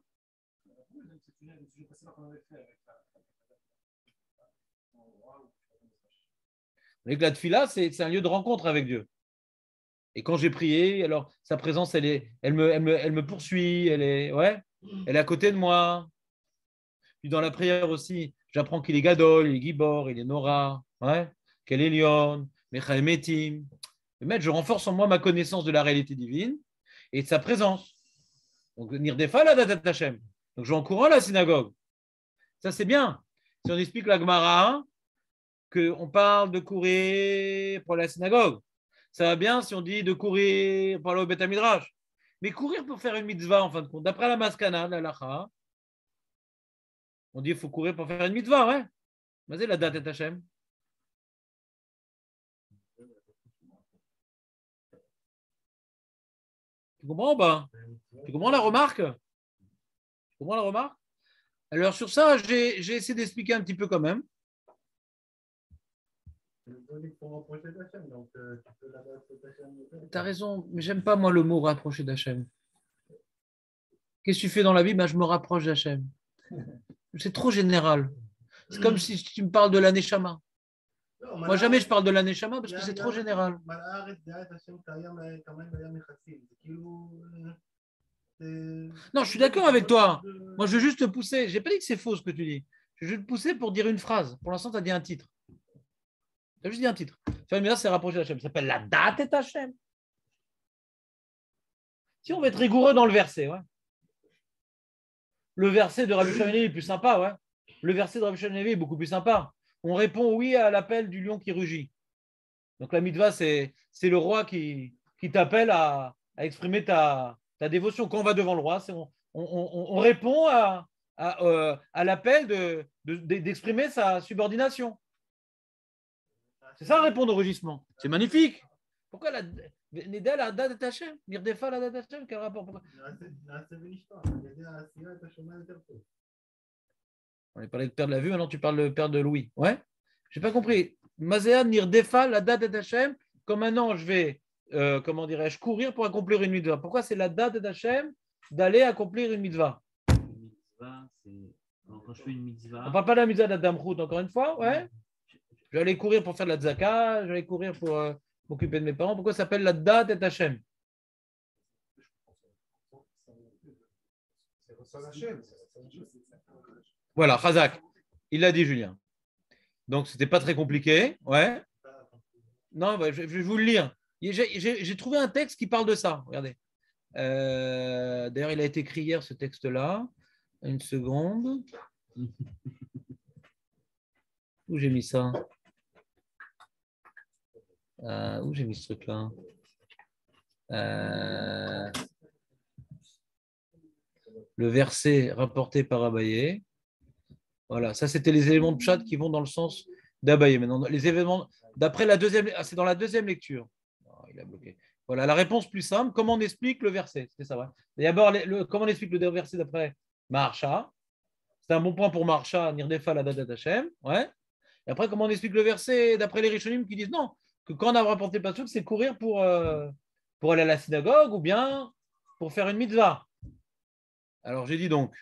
A: La tefila, c'est un lieu de rencontre avec Dieu. Et quand j'ai prié, alors sa présence, elle me poursuit, elle est à côté de moi. Puis dans la prière aussi, j'apprends qu'il est Gadol, il est Gibor, il est Nora, qu'elle est Lyon, Mecha Emetim. Je renforce en moi ma connaissance de la réalité divine et de sa présence. Donc, Nirdefa la data Hachem. Donc, je vais en courant à la synagogue. Ça, c'est bien. Si on explique la Gemara, qu'on parle de courir pour la synagogue. Ça va bien si on dit de courir pour aller au Beth Midrash. Mais courir pour faire une mitzvah, en fin de compte, d'après la Maskana, la Lacha, on dit qu'il faut courir pour faire une mitzvah, ouais. Vas-y, la date est Hachem. Tu comprends ou pas? Tu comprends la remarque? Tu comprends la remarque? Alors, sur ça, j'ai essayé d'expliquer un petit peu quand même. Tu as raison, mais j'aime pas moi le mot rapprocher d'Hachem. Qu'est-ce que tu fais dans la vie? Je me rapproche d'Hachem. C'est trop général. C'est comme si tu me parles de la Neshama. Moi, jamais je parle de la Neshama parce que c'est trop général. Non, je suis d'accord avec toi. Moi, je veux juste te pousser. Je n'ai pas dit que c'est faux ce que tu dis. Je veux juste te pousser pour dire une phrase. Pour l'instant, tu as dit un titre. Tu as juste dit un titre. Faire c'est rapprocher d'Hachem. Ça s'appelle la date et Hachem. Si on veut être rigoureux dans le verset, ouais. Le verset de Rabbi Shimon est plus sympa, ouais. Le verset de Rabbi Shimon est beaucoup plus sympa. On répond oui à l'appel du lion qui rugit. Donc la mitzvah, c'est le roi qui t'appelle à exprimer ta dévotion. Quand on va devant le roi, on répond à l'appel d'exprimer sa subordination. C'est ça répondre au rugissement. C'est magnifique. Pourquoi la date de Hachem? Nirdefa la date de Hachem, quel rapport? On a parlé de père de la vue, maintenant tu parles de père de Louis. Ouais? Je n'ai pas compris. Mazéa Nirdefa la date de Hachem, comme maintenant je vais, comment dirais-je, courir pour accomplir une mitzvah. Pourquoi c'est la date d'Hachem d'aller accomplir une mitzvah?
D: Une mitzvah, c'est. Quand je fais une mitzvah.
A: On ne parle pas de la mitzvah d'Adamrout, encore une fois, ouais? Je vais aller courir pour faire de la tzaka, je vais aller courir pour m'occuper de mes parents. Pourquoi ça s'appelle la date et Hachem? Voilà, Chazak. Il l'a dit, Julien. Donc, ce n'était pas très compliqué. Ouais. Non, je vais vous le lire. J'ai trouvé un texte qui parle de ça. Regardez. D'ailleurs, il a été écrit hier, ce texte-là. Une seconde. Où j'ai mis ça? Où j'ai mis ce truc-là? Le verset rapporté par Abaye. Voilà, ça c'était les éléments de Pshat qui vont dans le sens d'Abaye. Maintenant, les événements, d'après la deuxième, c'est dans la deuxième lecture. Oh, il a bloqué. Voilà, la réponse plus simple, comment on explique le verset? C'était ça, ouais. D'abord, comment on explique le verset d'après Maharsha? C'est un bon point pour Maharsha, Nirdefa la date Hachem. Ouais. Et après, comment on explique le verset d'après les Rishonim qui disent non, que quand on a rapporté Passouk, c'est courir pour aller à la synagogue ou bien pour faire une mitzvah. Alors j'ai dit donc,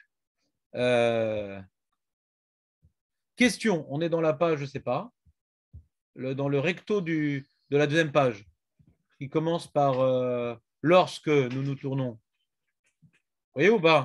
A: question, on est dans la page, je ne sais pas, dans le recto de la deuxième page, qui commence par lorsque nous nous tournons. Vous voyez ou pas?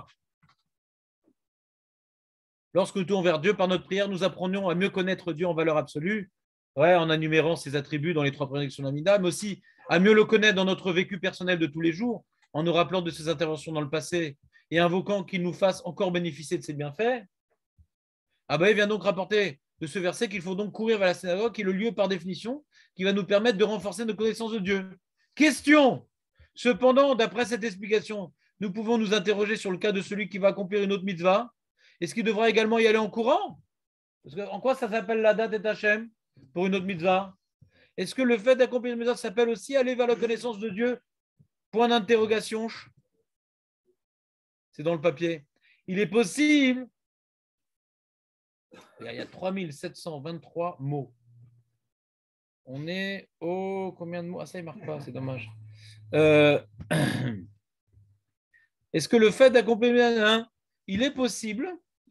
A: Lorsque nous tournons vers Dieu par notre prière, nous apprenons à mieux connaître Dieu en valeur absolue, en énumérant ses attributs dans les 3 prédictions d'Amida, mais aussi à mieux le connaître dans notre vécu personnel de tous les jours, en nous rappelant de ses interventions dans le passé et invoquant qu'il nous fasse encore bénéficier de ses bienfaits. Il vient donc rapporter de ce verset qu'il faut donc courir vers la synagogue, qui est le lieu par définition qui va nous permettre de renforcer nos connaissances de Dieu. Question. Cependant, d'après cette explication, nous pouvons nous interroger sur le cas de celui qui va accomplir une autre mitzvah. Est-ce qu'il devra également y aller en courant? Parce que, en quoi ça s'appelle la date et Hachem pour une autre mitzvah? Est-ce que le fait d'accomplir une mitzvah s'appelle aussi aller vers la connaissance de Dieu? Point d'interrogation. C'est dans le papier. Il est possible. Il y a 3723 mots. On est au combien de mots? Ah, ça, il ne marque pas, c'est dommage. Est-ce que le fait d'accomplir il est possible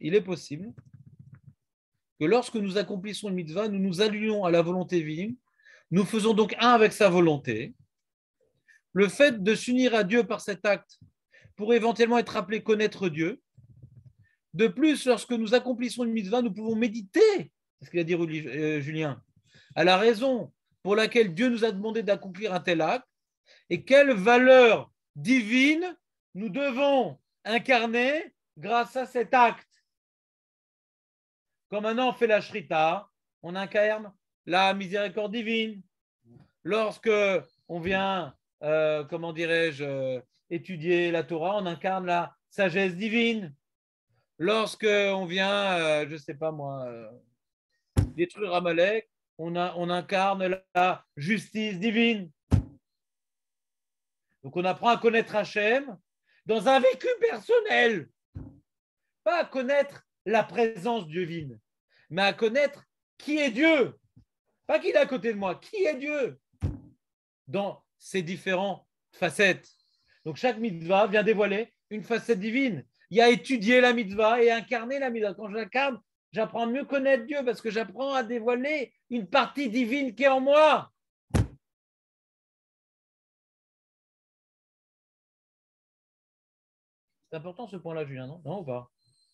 A: que lorsque nous accomplissons une mitzvah, nous nous alignons à la volonté divine, nous faisons donc un avec sa volonté. Le fait de s'unir à Dieu par cet acte pourrait éventuellement être appelé connaître Dieu. De plus, lorsque nous accomplissons une mitzvah, nous pouvons méditer, c'est ce qu'il a dit Julien, à la raison pour laquelle Dieu nous a demandé d'accomplir un tel acte et quelle valeur divine nous devons incarner grâce à cet acte. Comme maintenant on fait la shrita, on incarne la miséricorde divine. Lorsque on vient, étudier la Torah, on incarne la sagesse divine. Lorsque on vient, je ne sais pas moi, détruire Amalek, on incarne la justice divine. Donc on apprend à connaître Hachem dans un vécu personnel. Pas à connaître la présence divine, mais à connaître qui est Dieu. Pas qui est à côté de moi, qui est Dieu dans ses différentes facettes. Donc chaque mitzvah vient dévoiler une facette divine. Il y a étudier la mitzvah et incarner la mitzvah. Quand je l'incarne, j'apprends à mieux connaître Dieu parce que j'apprends à dévoiler une partie divine qui est en moi. C'est important ce point-là, Julien, non? Non ou pas?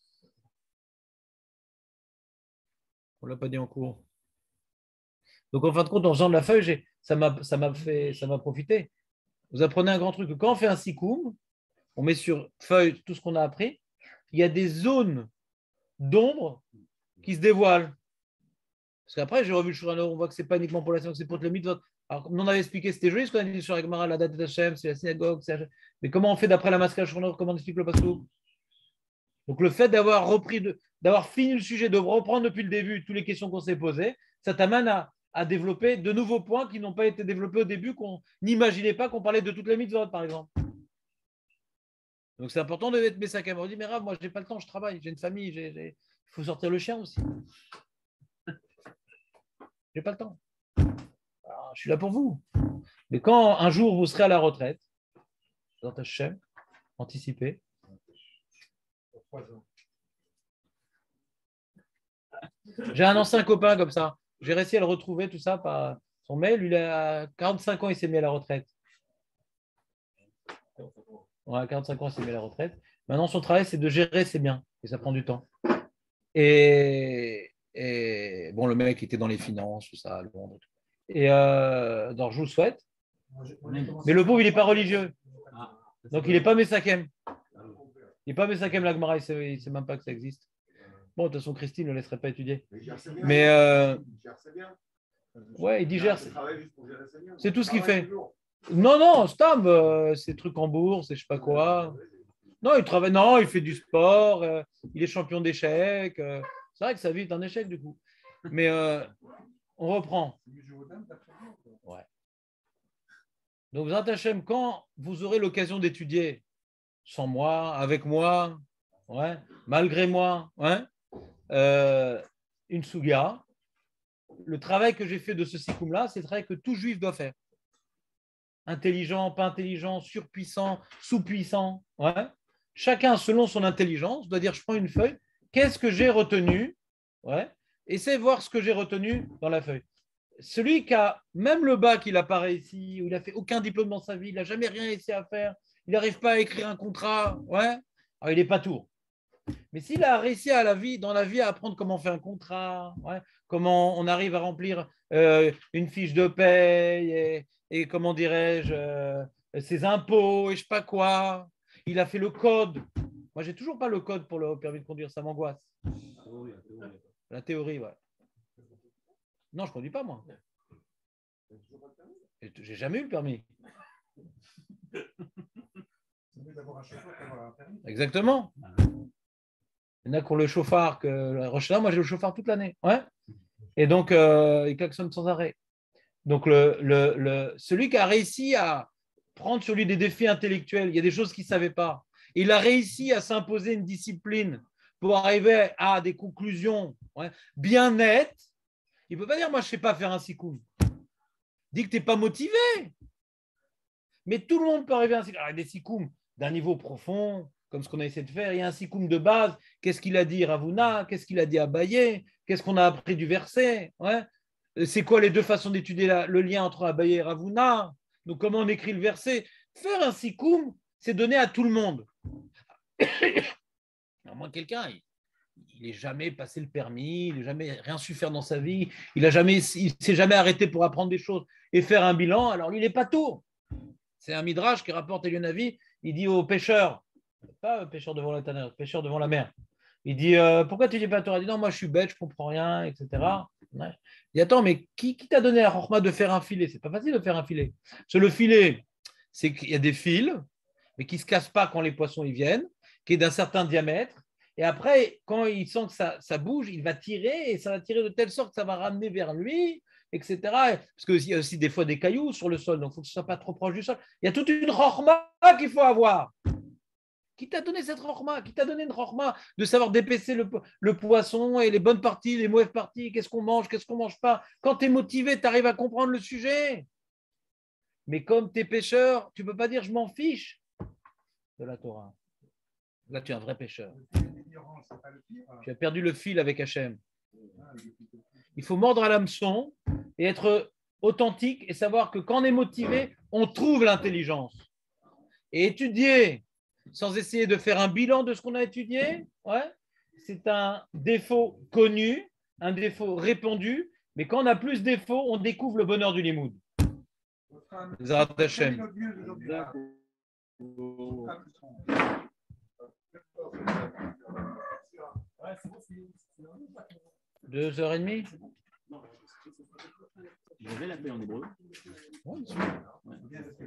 A: On ne l'a pas dit en cours. Donc, en fin de compte, en faisant de la feuille, ça m'a profité. Vous apprenez un grand truc. Quand on fait un sikoum, on met sur feuille tout ce qu'on a appris. Il y a des zones d'ombre qui se dévoilent. Parce qu'après, j'ai revu le Shulchan Aruch, on voit que ce n'est pas uniquement pour la synagogue, c'est pour le mitzvot. Alors, comme on avait expliqué, c'était joli ce qu'on a dit sur la Gemara, la date d'Hachem, c'est la synagogue. Mais comment on fait d'après la Maskah Shulchan Aruch, comment on explique le Passouk? Donc, le fait d'avoir fini le sujet, de reprendre depuis le début toutes les questions qu'on s'est posées, ça t'amène à développer de nouveaux points qui n'ont pas été développés au début, qu'on n'imaginait pas qu'on parlait de toutes les mitzvot, par exemple. Donc, c'est important de mettre mes sacs à main. On dit, mais Rav, moi, je n'ai pas le temps, je travaille, j'ai une famille, il faut sortir le chien aussi. Je n'ai pas le temps. Alors, je suis là pour vous. Mais quand un jour vous serez à la retraite, dans ta chaîne, anticipé, j'ai un ancien copain comme ça. J'ai réussi à le retrouver, tout ça, par son mail. Il a 45 ans, il s'est mis à la retraite. Ouais, 45 ans, il s'est mis à la retraite. Maintenant, son travail, c'est de gérer ses biens. Et ça prend du temps. Et bon, le mec était dans les finances, tout ça, à Londres. Et donc, je vous le souhaite. Mais le pauvre, il n'est pas religieux. Donc, il n'est pas Mesakem. Il n'est pas Mesakem, la Gemara, il ne sait même pas que ça existe. Bon, de toute façon, Christine ne le laisserait pas étudier. Mais ouais, il digère. C'est tout ce qu'il fait. Non, Stam, c'est trucs en bourse et je ne sais pas quoi. Non, il travaille. Non, il fait du sport. Il est champion d'échecs. C'est vrai que sa vie est un échec du coup. Mais on reprend. Ouais. Donc, Zat Hashem, quand vous aurez l'occasion d'étudier sans moi, avec moi, ouais, malgré moi, ouais, une Suga, le travail que j'ai fait de ce sikoum-là, c'est le travail que tout juif doit faire. Intelligent, pas intelligent, surpuissant, sous-puissant. Ouais. Chacun, selon son intelligence, doit dire, je prends une feuille, qu'est-ce que j'ai retenu? Ouais. Essaie de voir ce que j'ai retenu dans la feuille. Celui qui a même le bac, il n'a pas réussi, ou il n'a fait aucun diplôme dans sa vie, il n'a jamais rien essayé à faire, il n'arrive pas à écrire un contrat, ouais, alors il n'est pas tour. Mais s'il a réussi dans la vie à apprendre comment faire un contrat, ouais, comment on arrive à remplir une fiche de paye et comment dirais-je, ses impôts et je ne sais pas quoi, il a fait le code. Moi, j'ai toujours pas le code pour le permis de conduire, ça m'angoisse. La théorie, ouais. Non, je ne conduis pas, moi. J'ai jamais eu le permis. Exactement. Il y en a qui ont le chauffard que la Rochelle, moi j'ai le chauffard toute l'année. Ouais. Et donc, il klaxonne sans arrêt. Donc, celui qui a réussi à prendre sur lui des défis intellectuels, il y a des choses qu'il ne savait pas. Il a réussi à s'imposer une discipline pour arriver à des conclusions bien nettes. Il ne peut pas dire, moi, je ne sais pas faire un sikoum. Dis que tu n'es pas motivé. Mais tout le monde peut arriver à un sikoum. Alors, il y a des sikoums d'un niveau profond, comme ce qu'on a essayé de faire. Il y a un sikoum de base. Qu'est-ce qu'il a dit Ravuna? Qu'est-ce qu'il a dit Abaye? Qu'est-ce qu'on a appris du verset? Ouais. C'est quoi les deux façons d'étudier le lien entre Abaye et Ravuna? Donc, comment on écrit le verset? Faire un sikoum, c'est donner à tout le monde. Alors, moi, quelqu'un, il n'est jamais passé le permis, il n'a jamais rien su faire dans sa vie, il ne s'est jamais arrêté pour apprendre des choses et faire un bilan, alors lui, il n'est pas tout. C'est un midrash qui rapporte Elionavi, il dit aux pêcheurs, pas pêcheurs devant la Tanner, pêcheurs devant la mer, il dit pourquoi tu dis pas Torah? Il dit non, moi je suis bête, je ne comprends rien, etc. Ouais. Il dit attends, mais qui t'a donné la chorma de faire un filet? C'est pas facile de faire un filet. Parce que le filet, c'est qu'il y a des fils, mais qui ne se cassent pas quand les poissons y viennent, qui est d'un certain diamètre. Et après, quand il sent que ça bouge, il va tirer et ça va tirer de telle sorte que ça va ramener vers lui, etc. Parce qu'il y a aussi des fois des cailloux sur le sol, donc il faut que ce ne soit pas trop proche du sol. Il y a toute une chorma qu'il faut avoir. Qui t'a donné cette chorma? Qui t'a donné une chorma de savoir d'épaisser le poisson et les bonnes parties, les mauvaises parties, qu'est-ce qu'on mange, qu'est-ce qu'on ne mange pas? Quand tu es motivé, tu arrives à comprendre le sujet. Mais comme tu es pêcheur, tu ne peux pas dire je m'en fiche de la Torah. Là, tu es un vrai pêcheur. Tu as perdu le fil avec Hachem. Il faut mordre à l'hameçon et être authentique et savoir que quand on est motivé, on trouve l'intelligence. Et étudier sans essayer de faire un bilan de ce qu'on a étudié, c'est un défaut connu, un défaut répandu. Mais quand on a plus de défauts, on découvre le bonheur du limoud. Zarat Hachem. 2h30.
D: Vous avez la paix en hébreu?
A: Oui,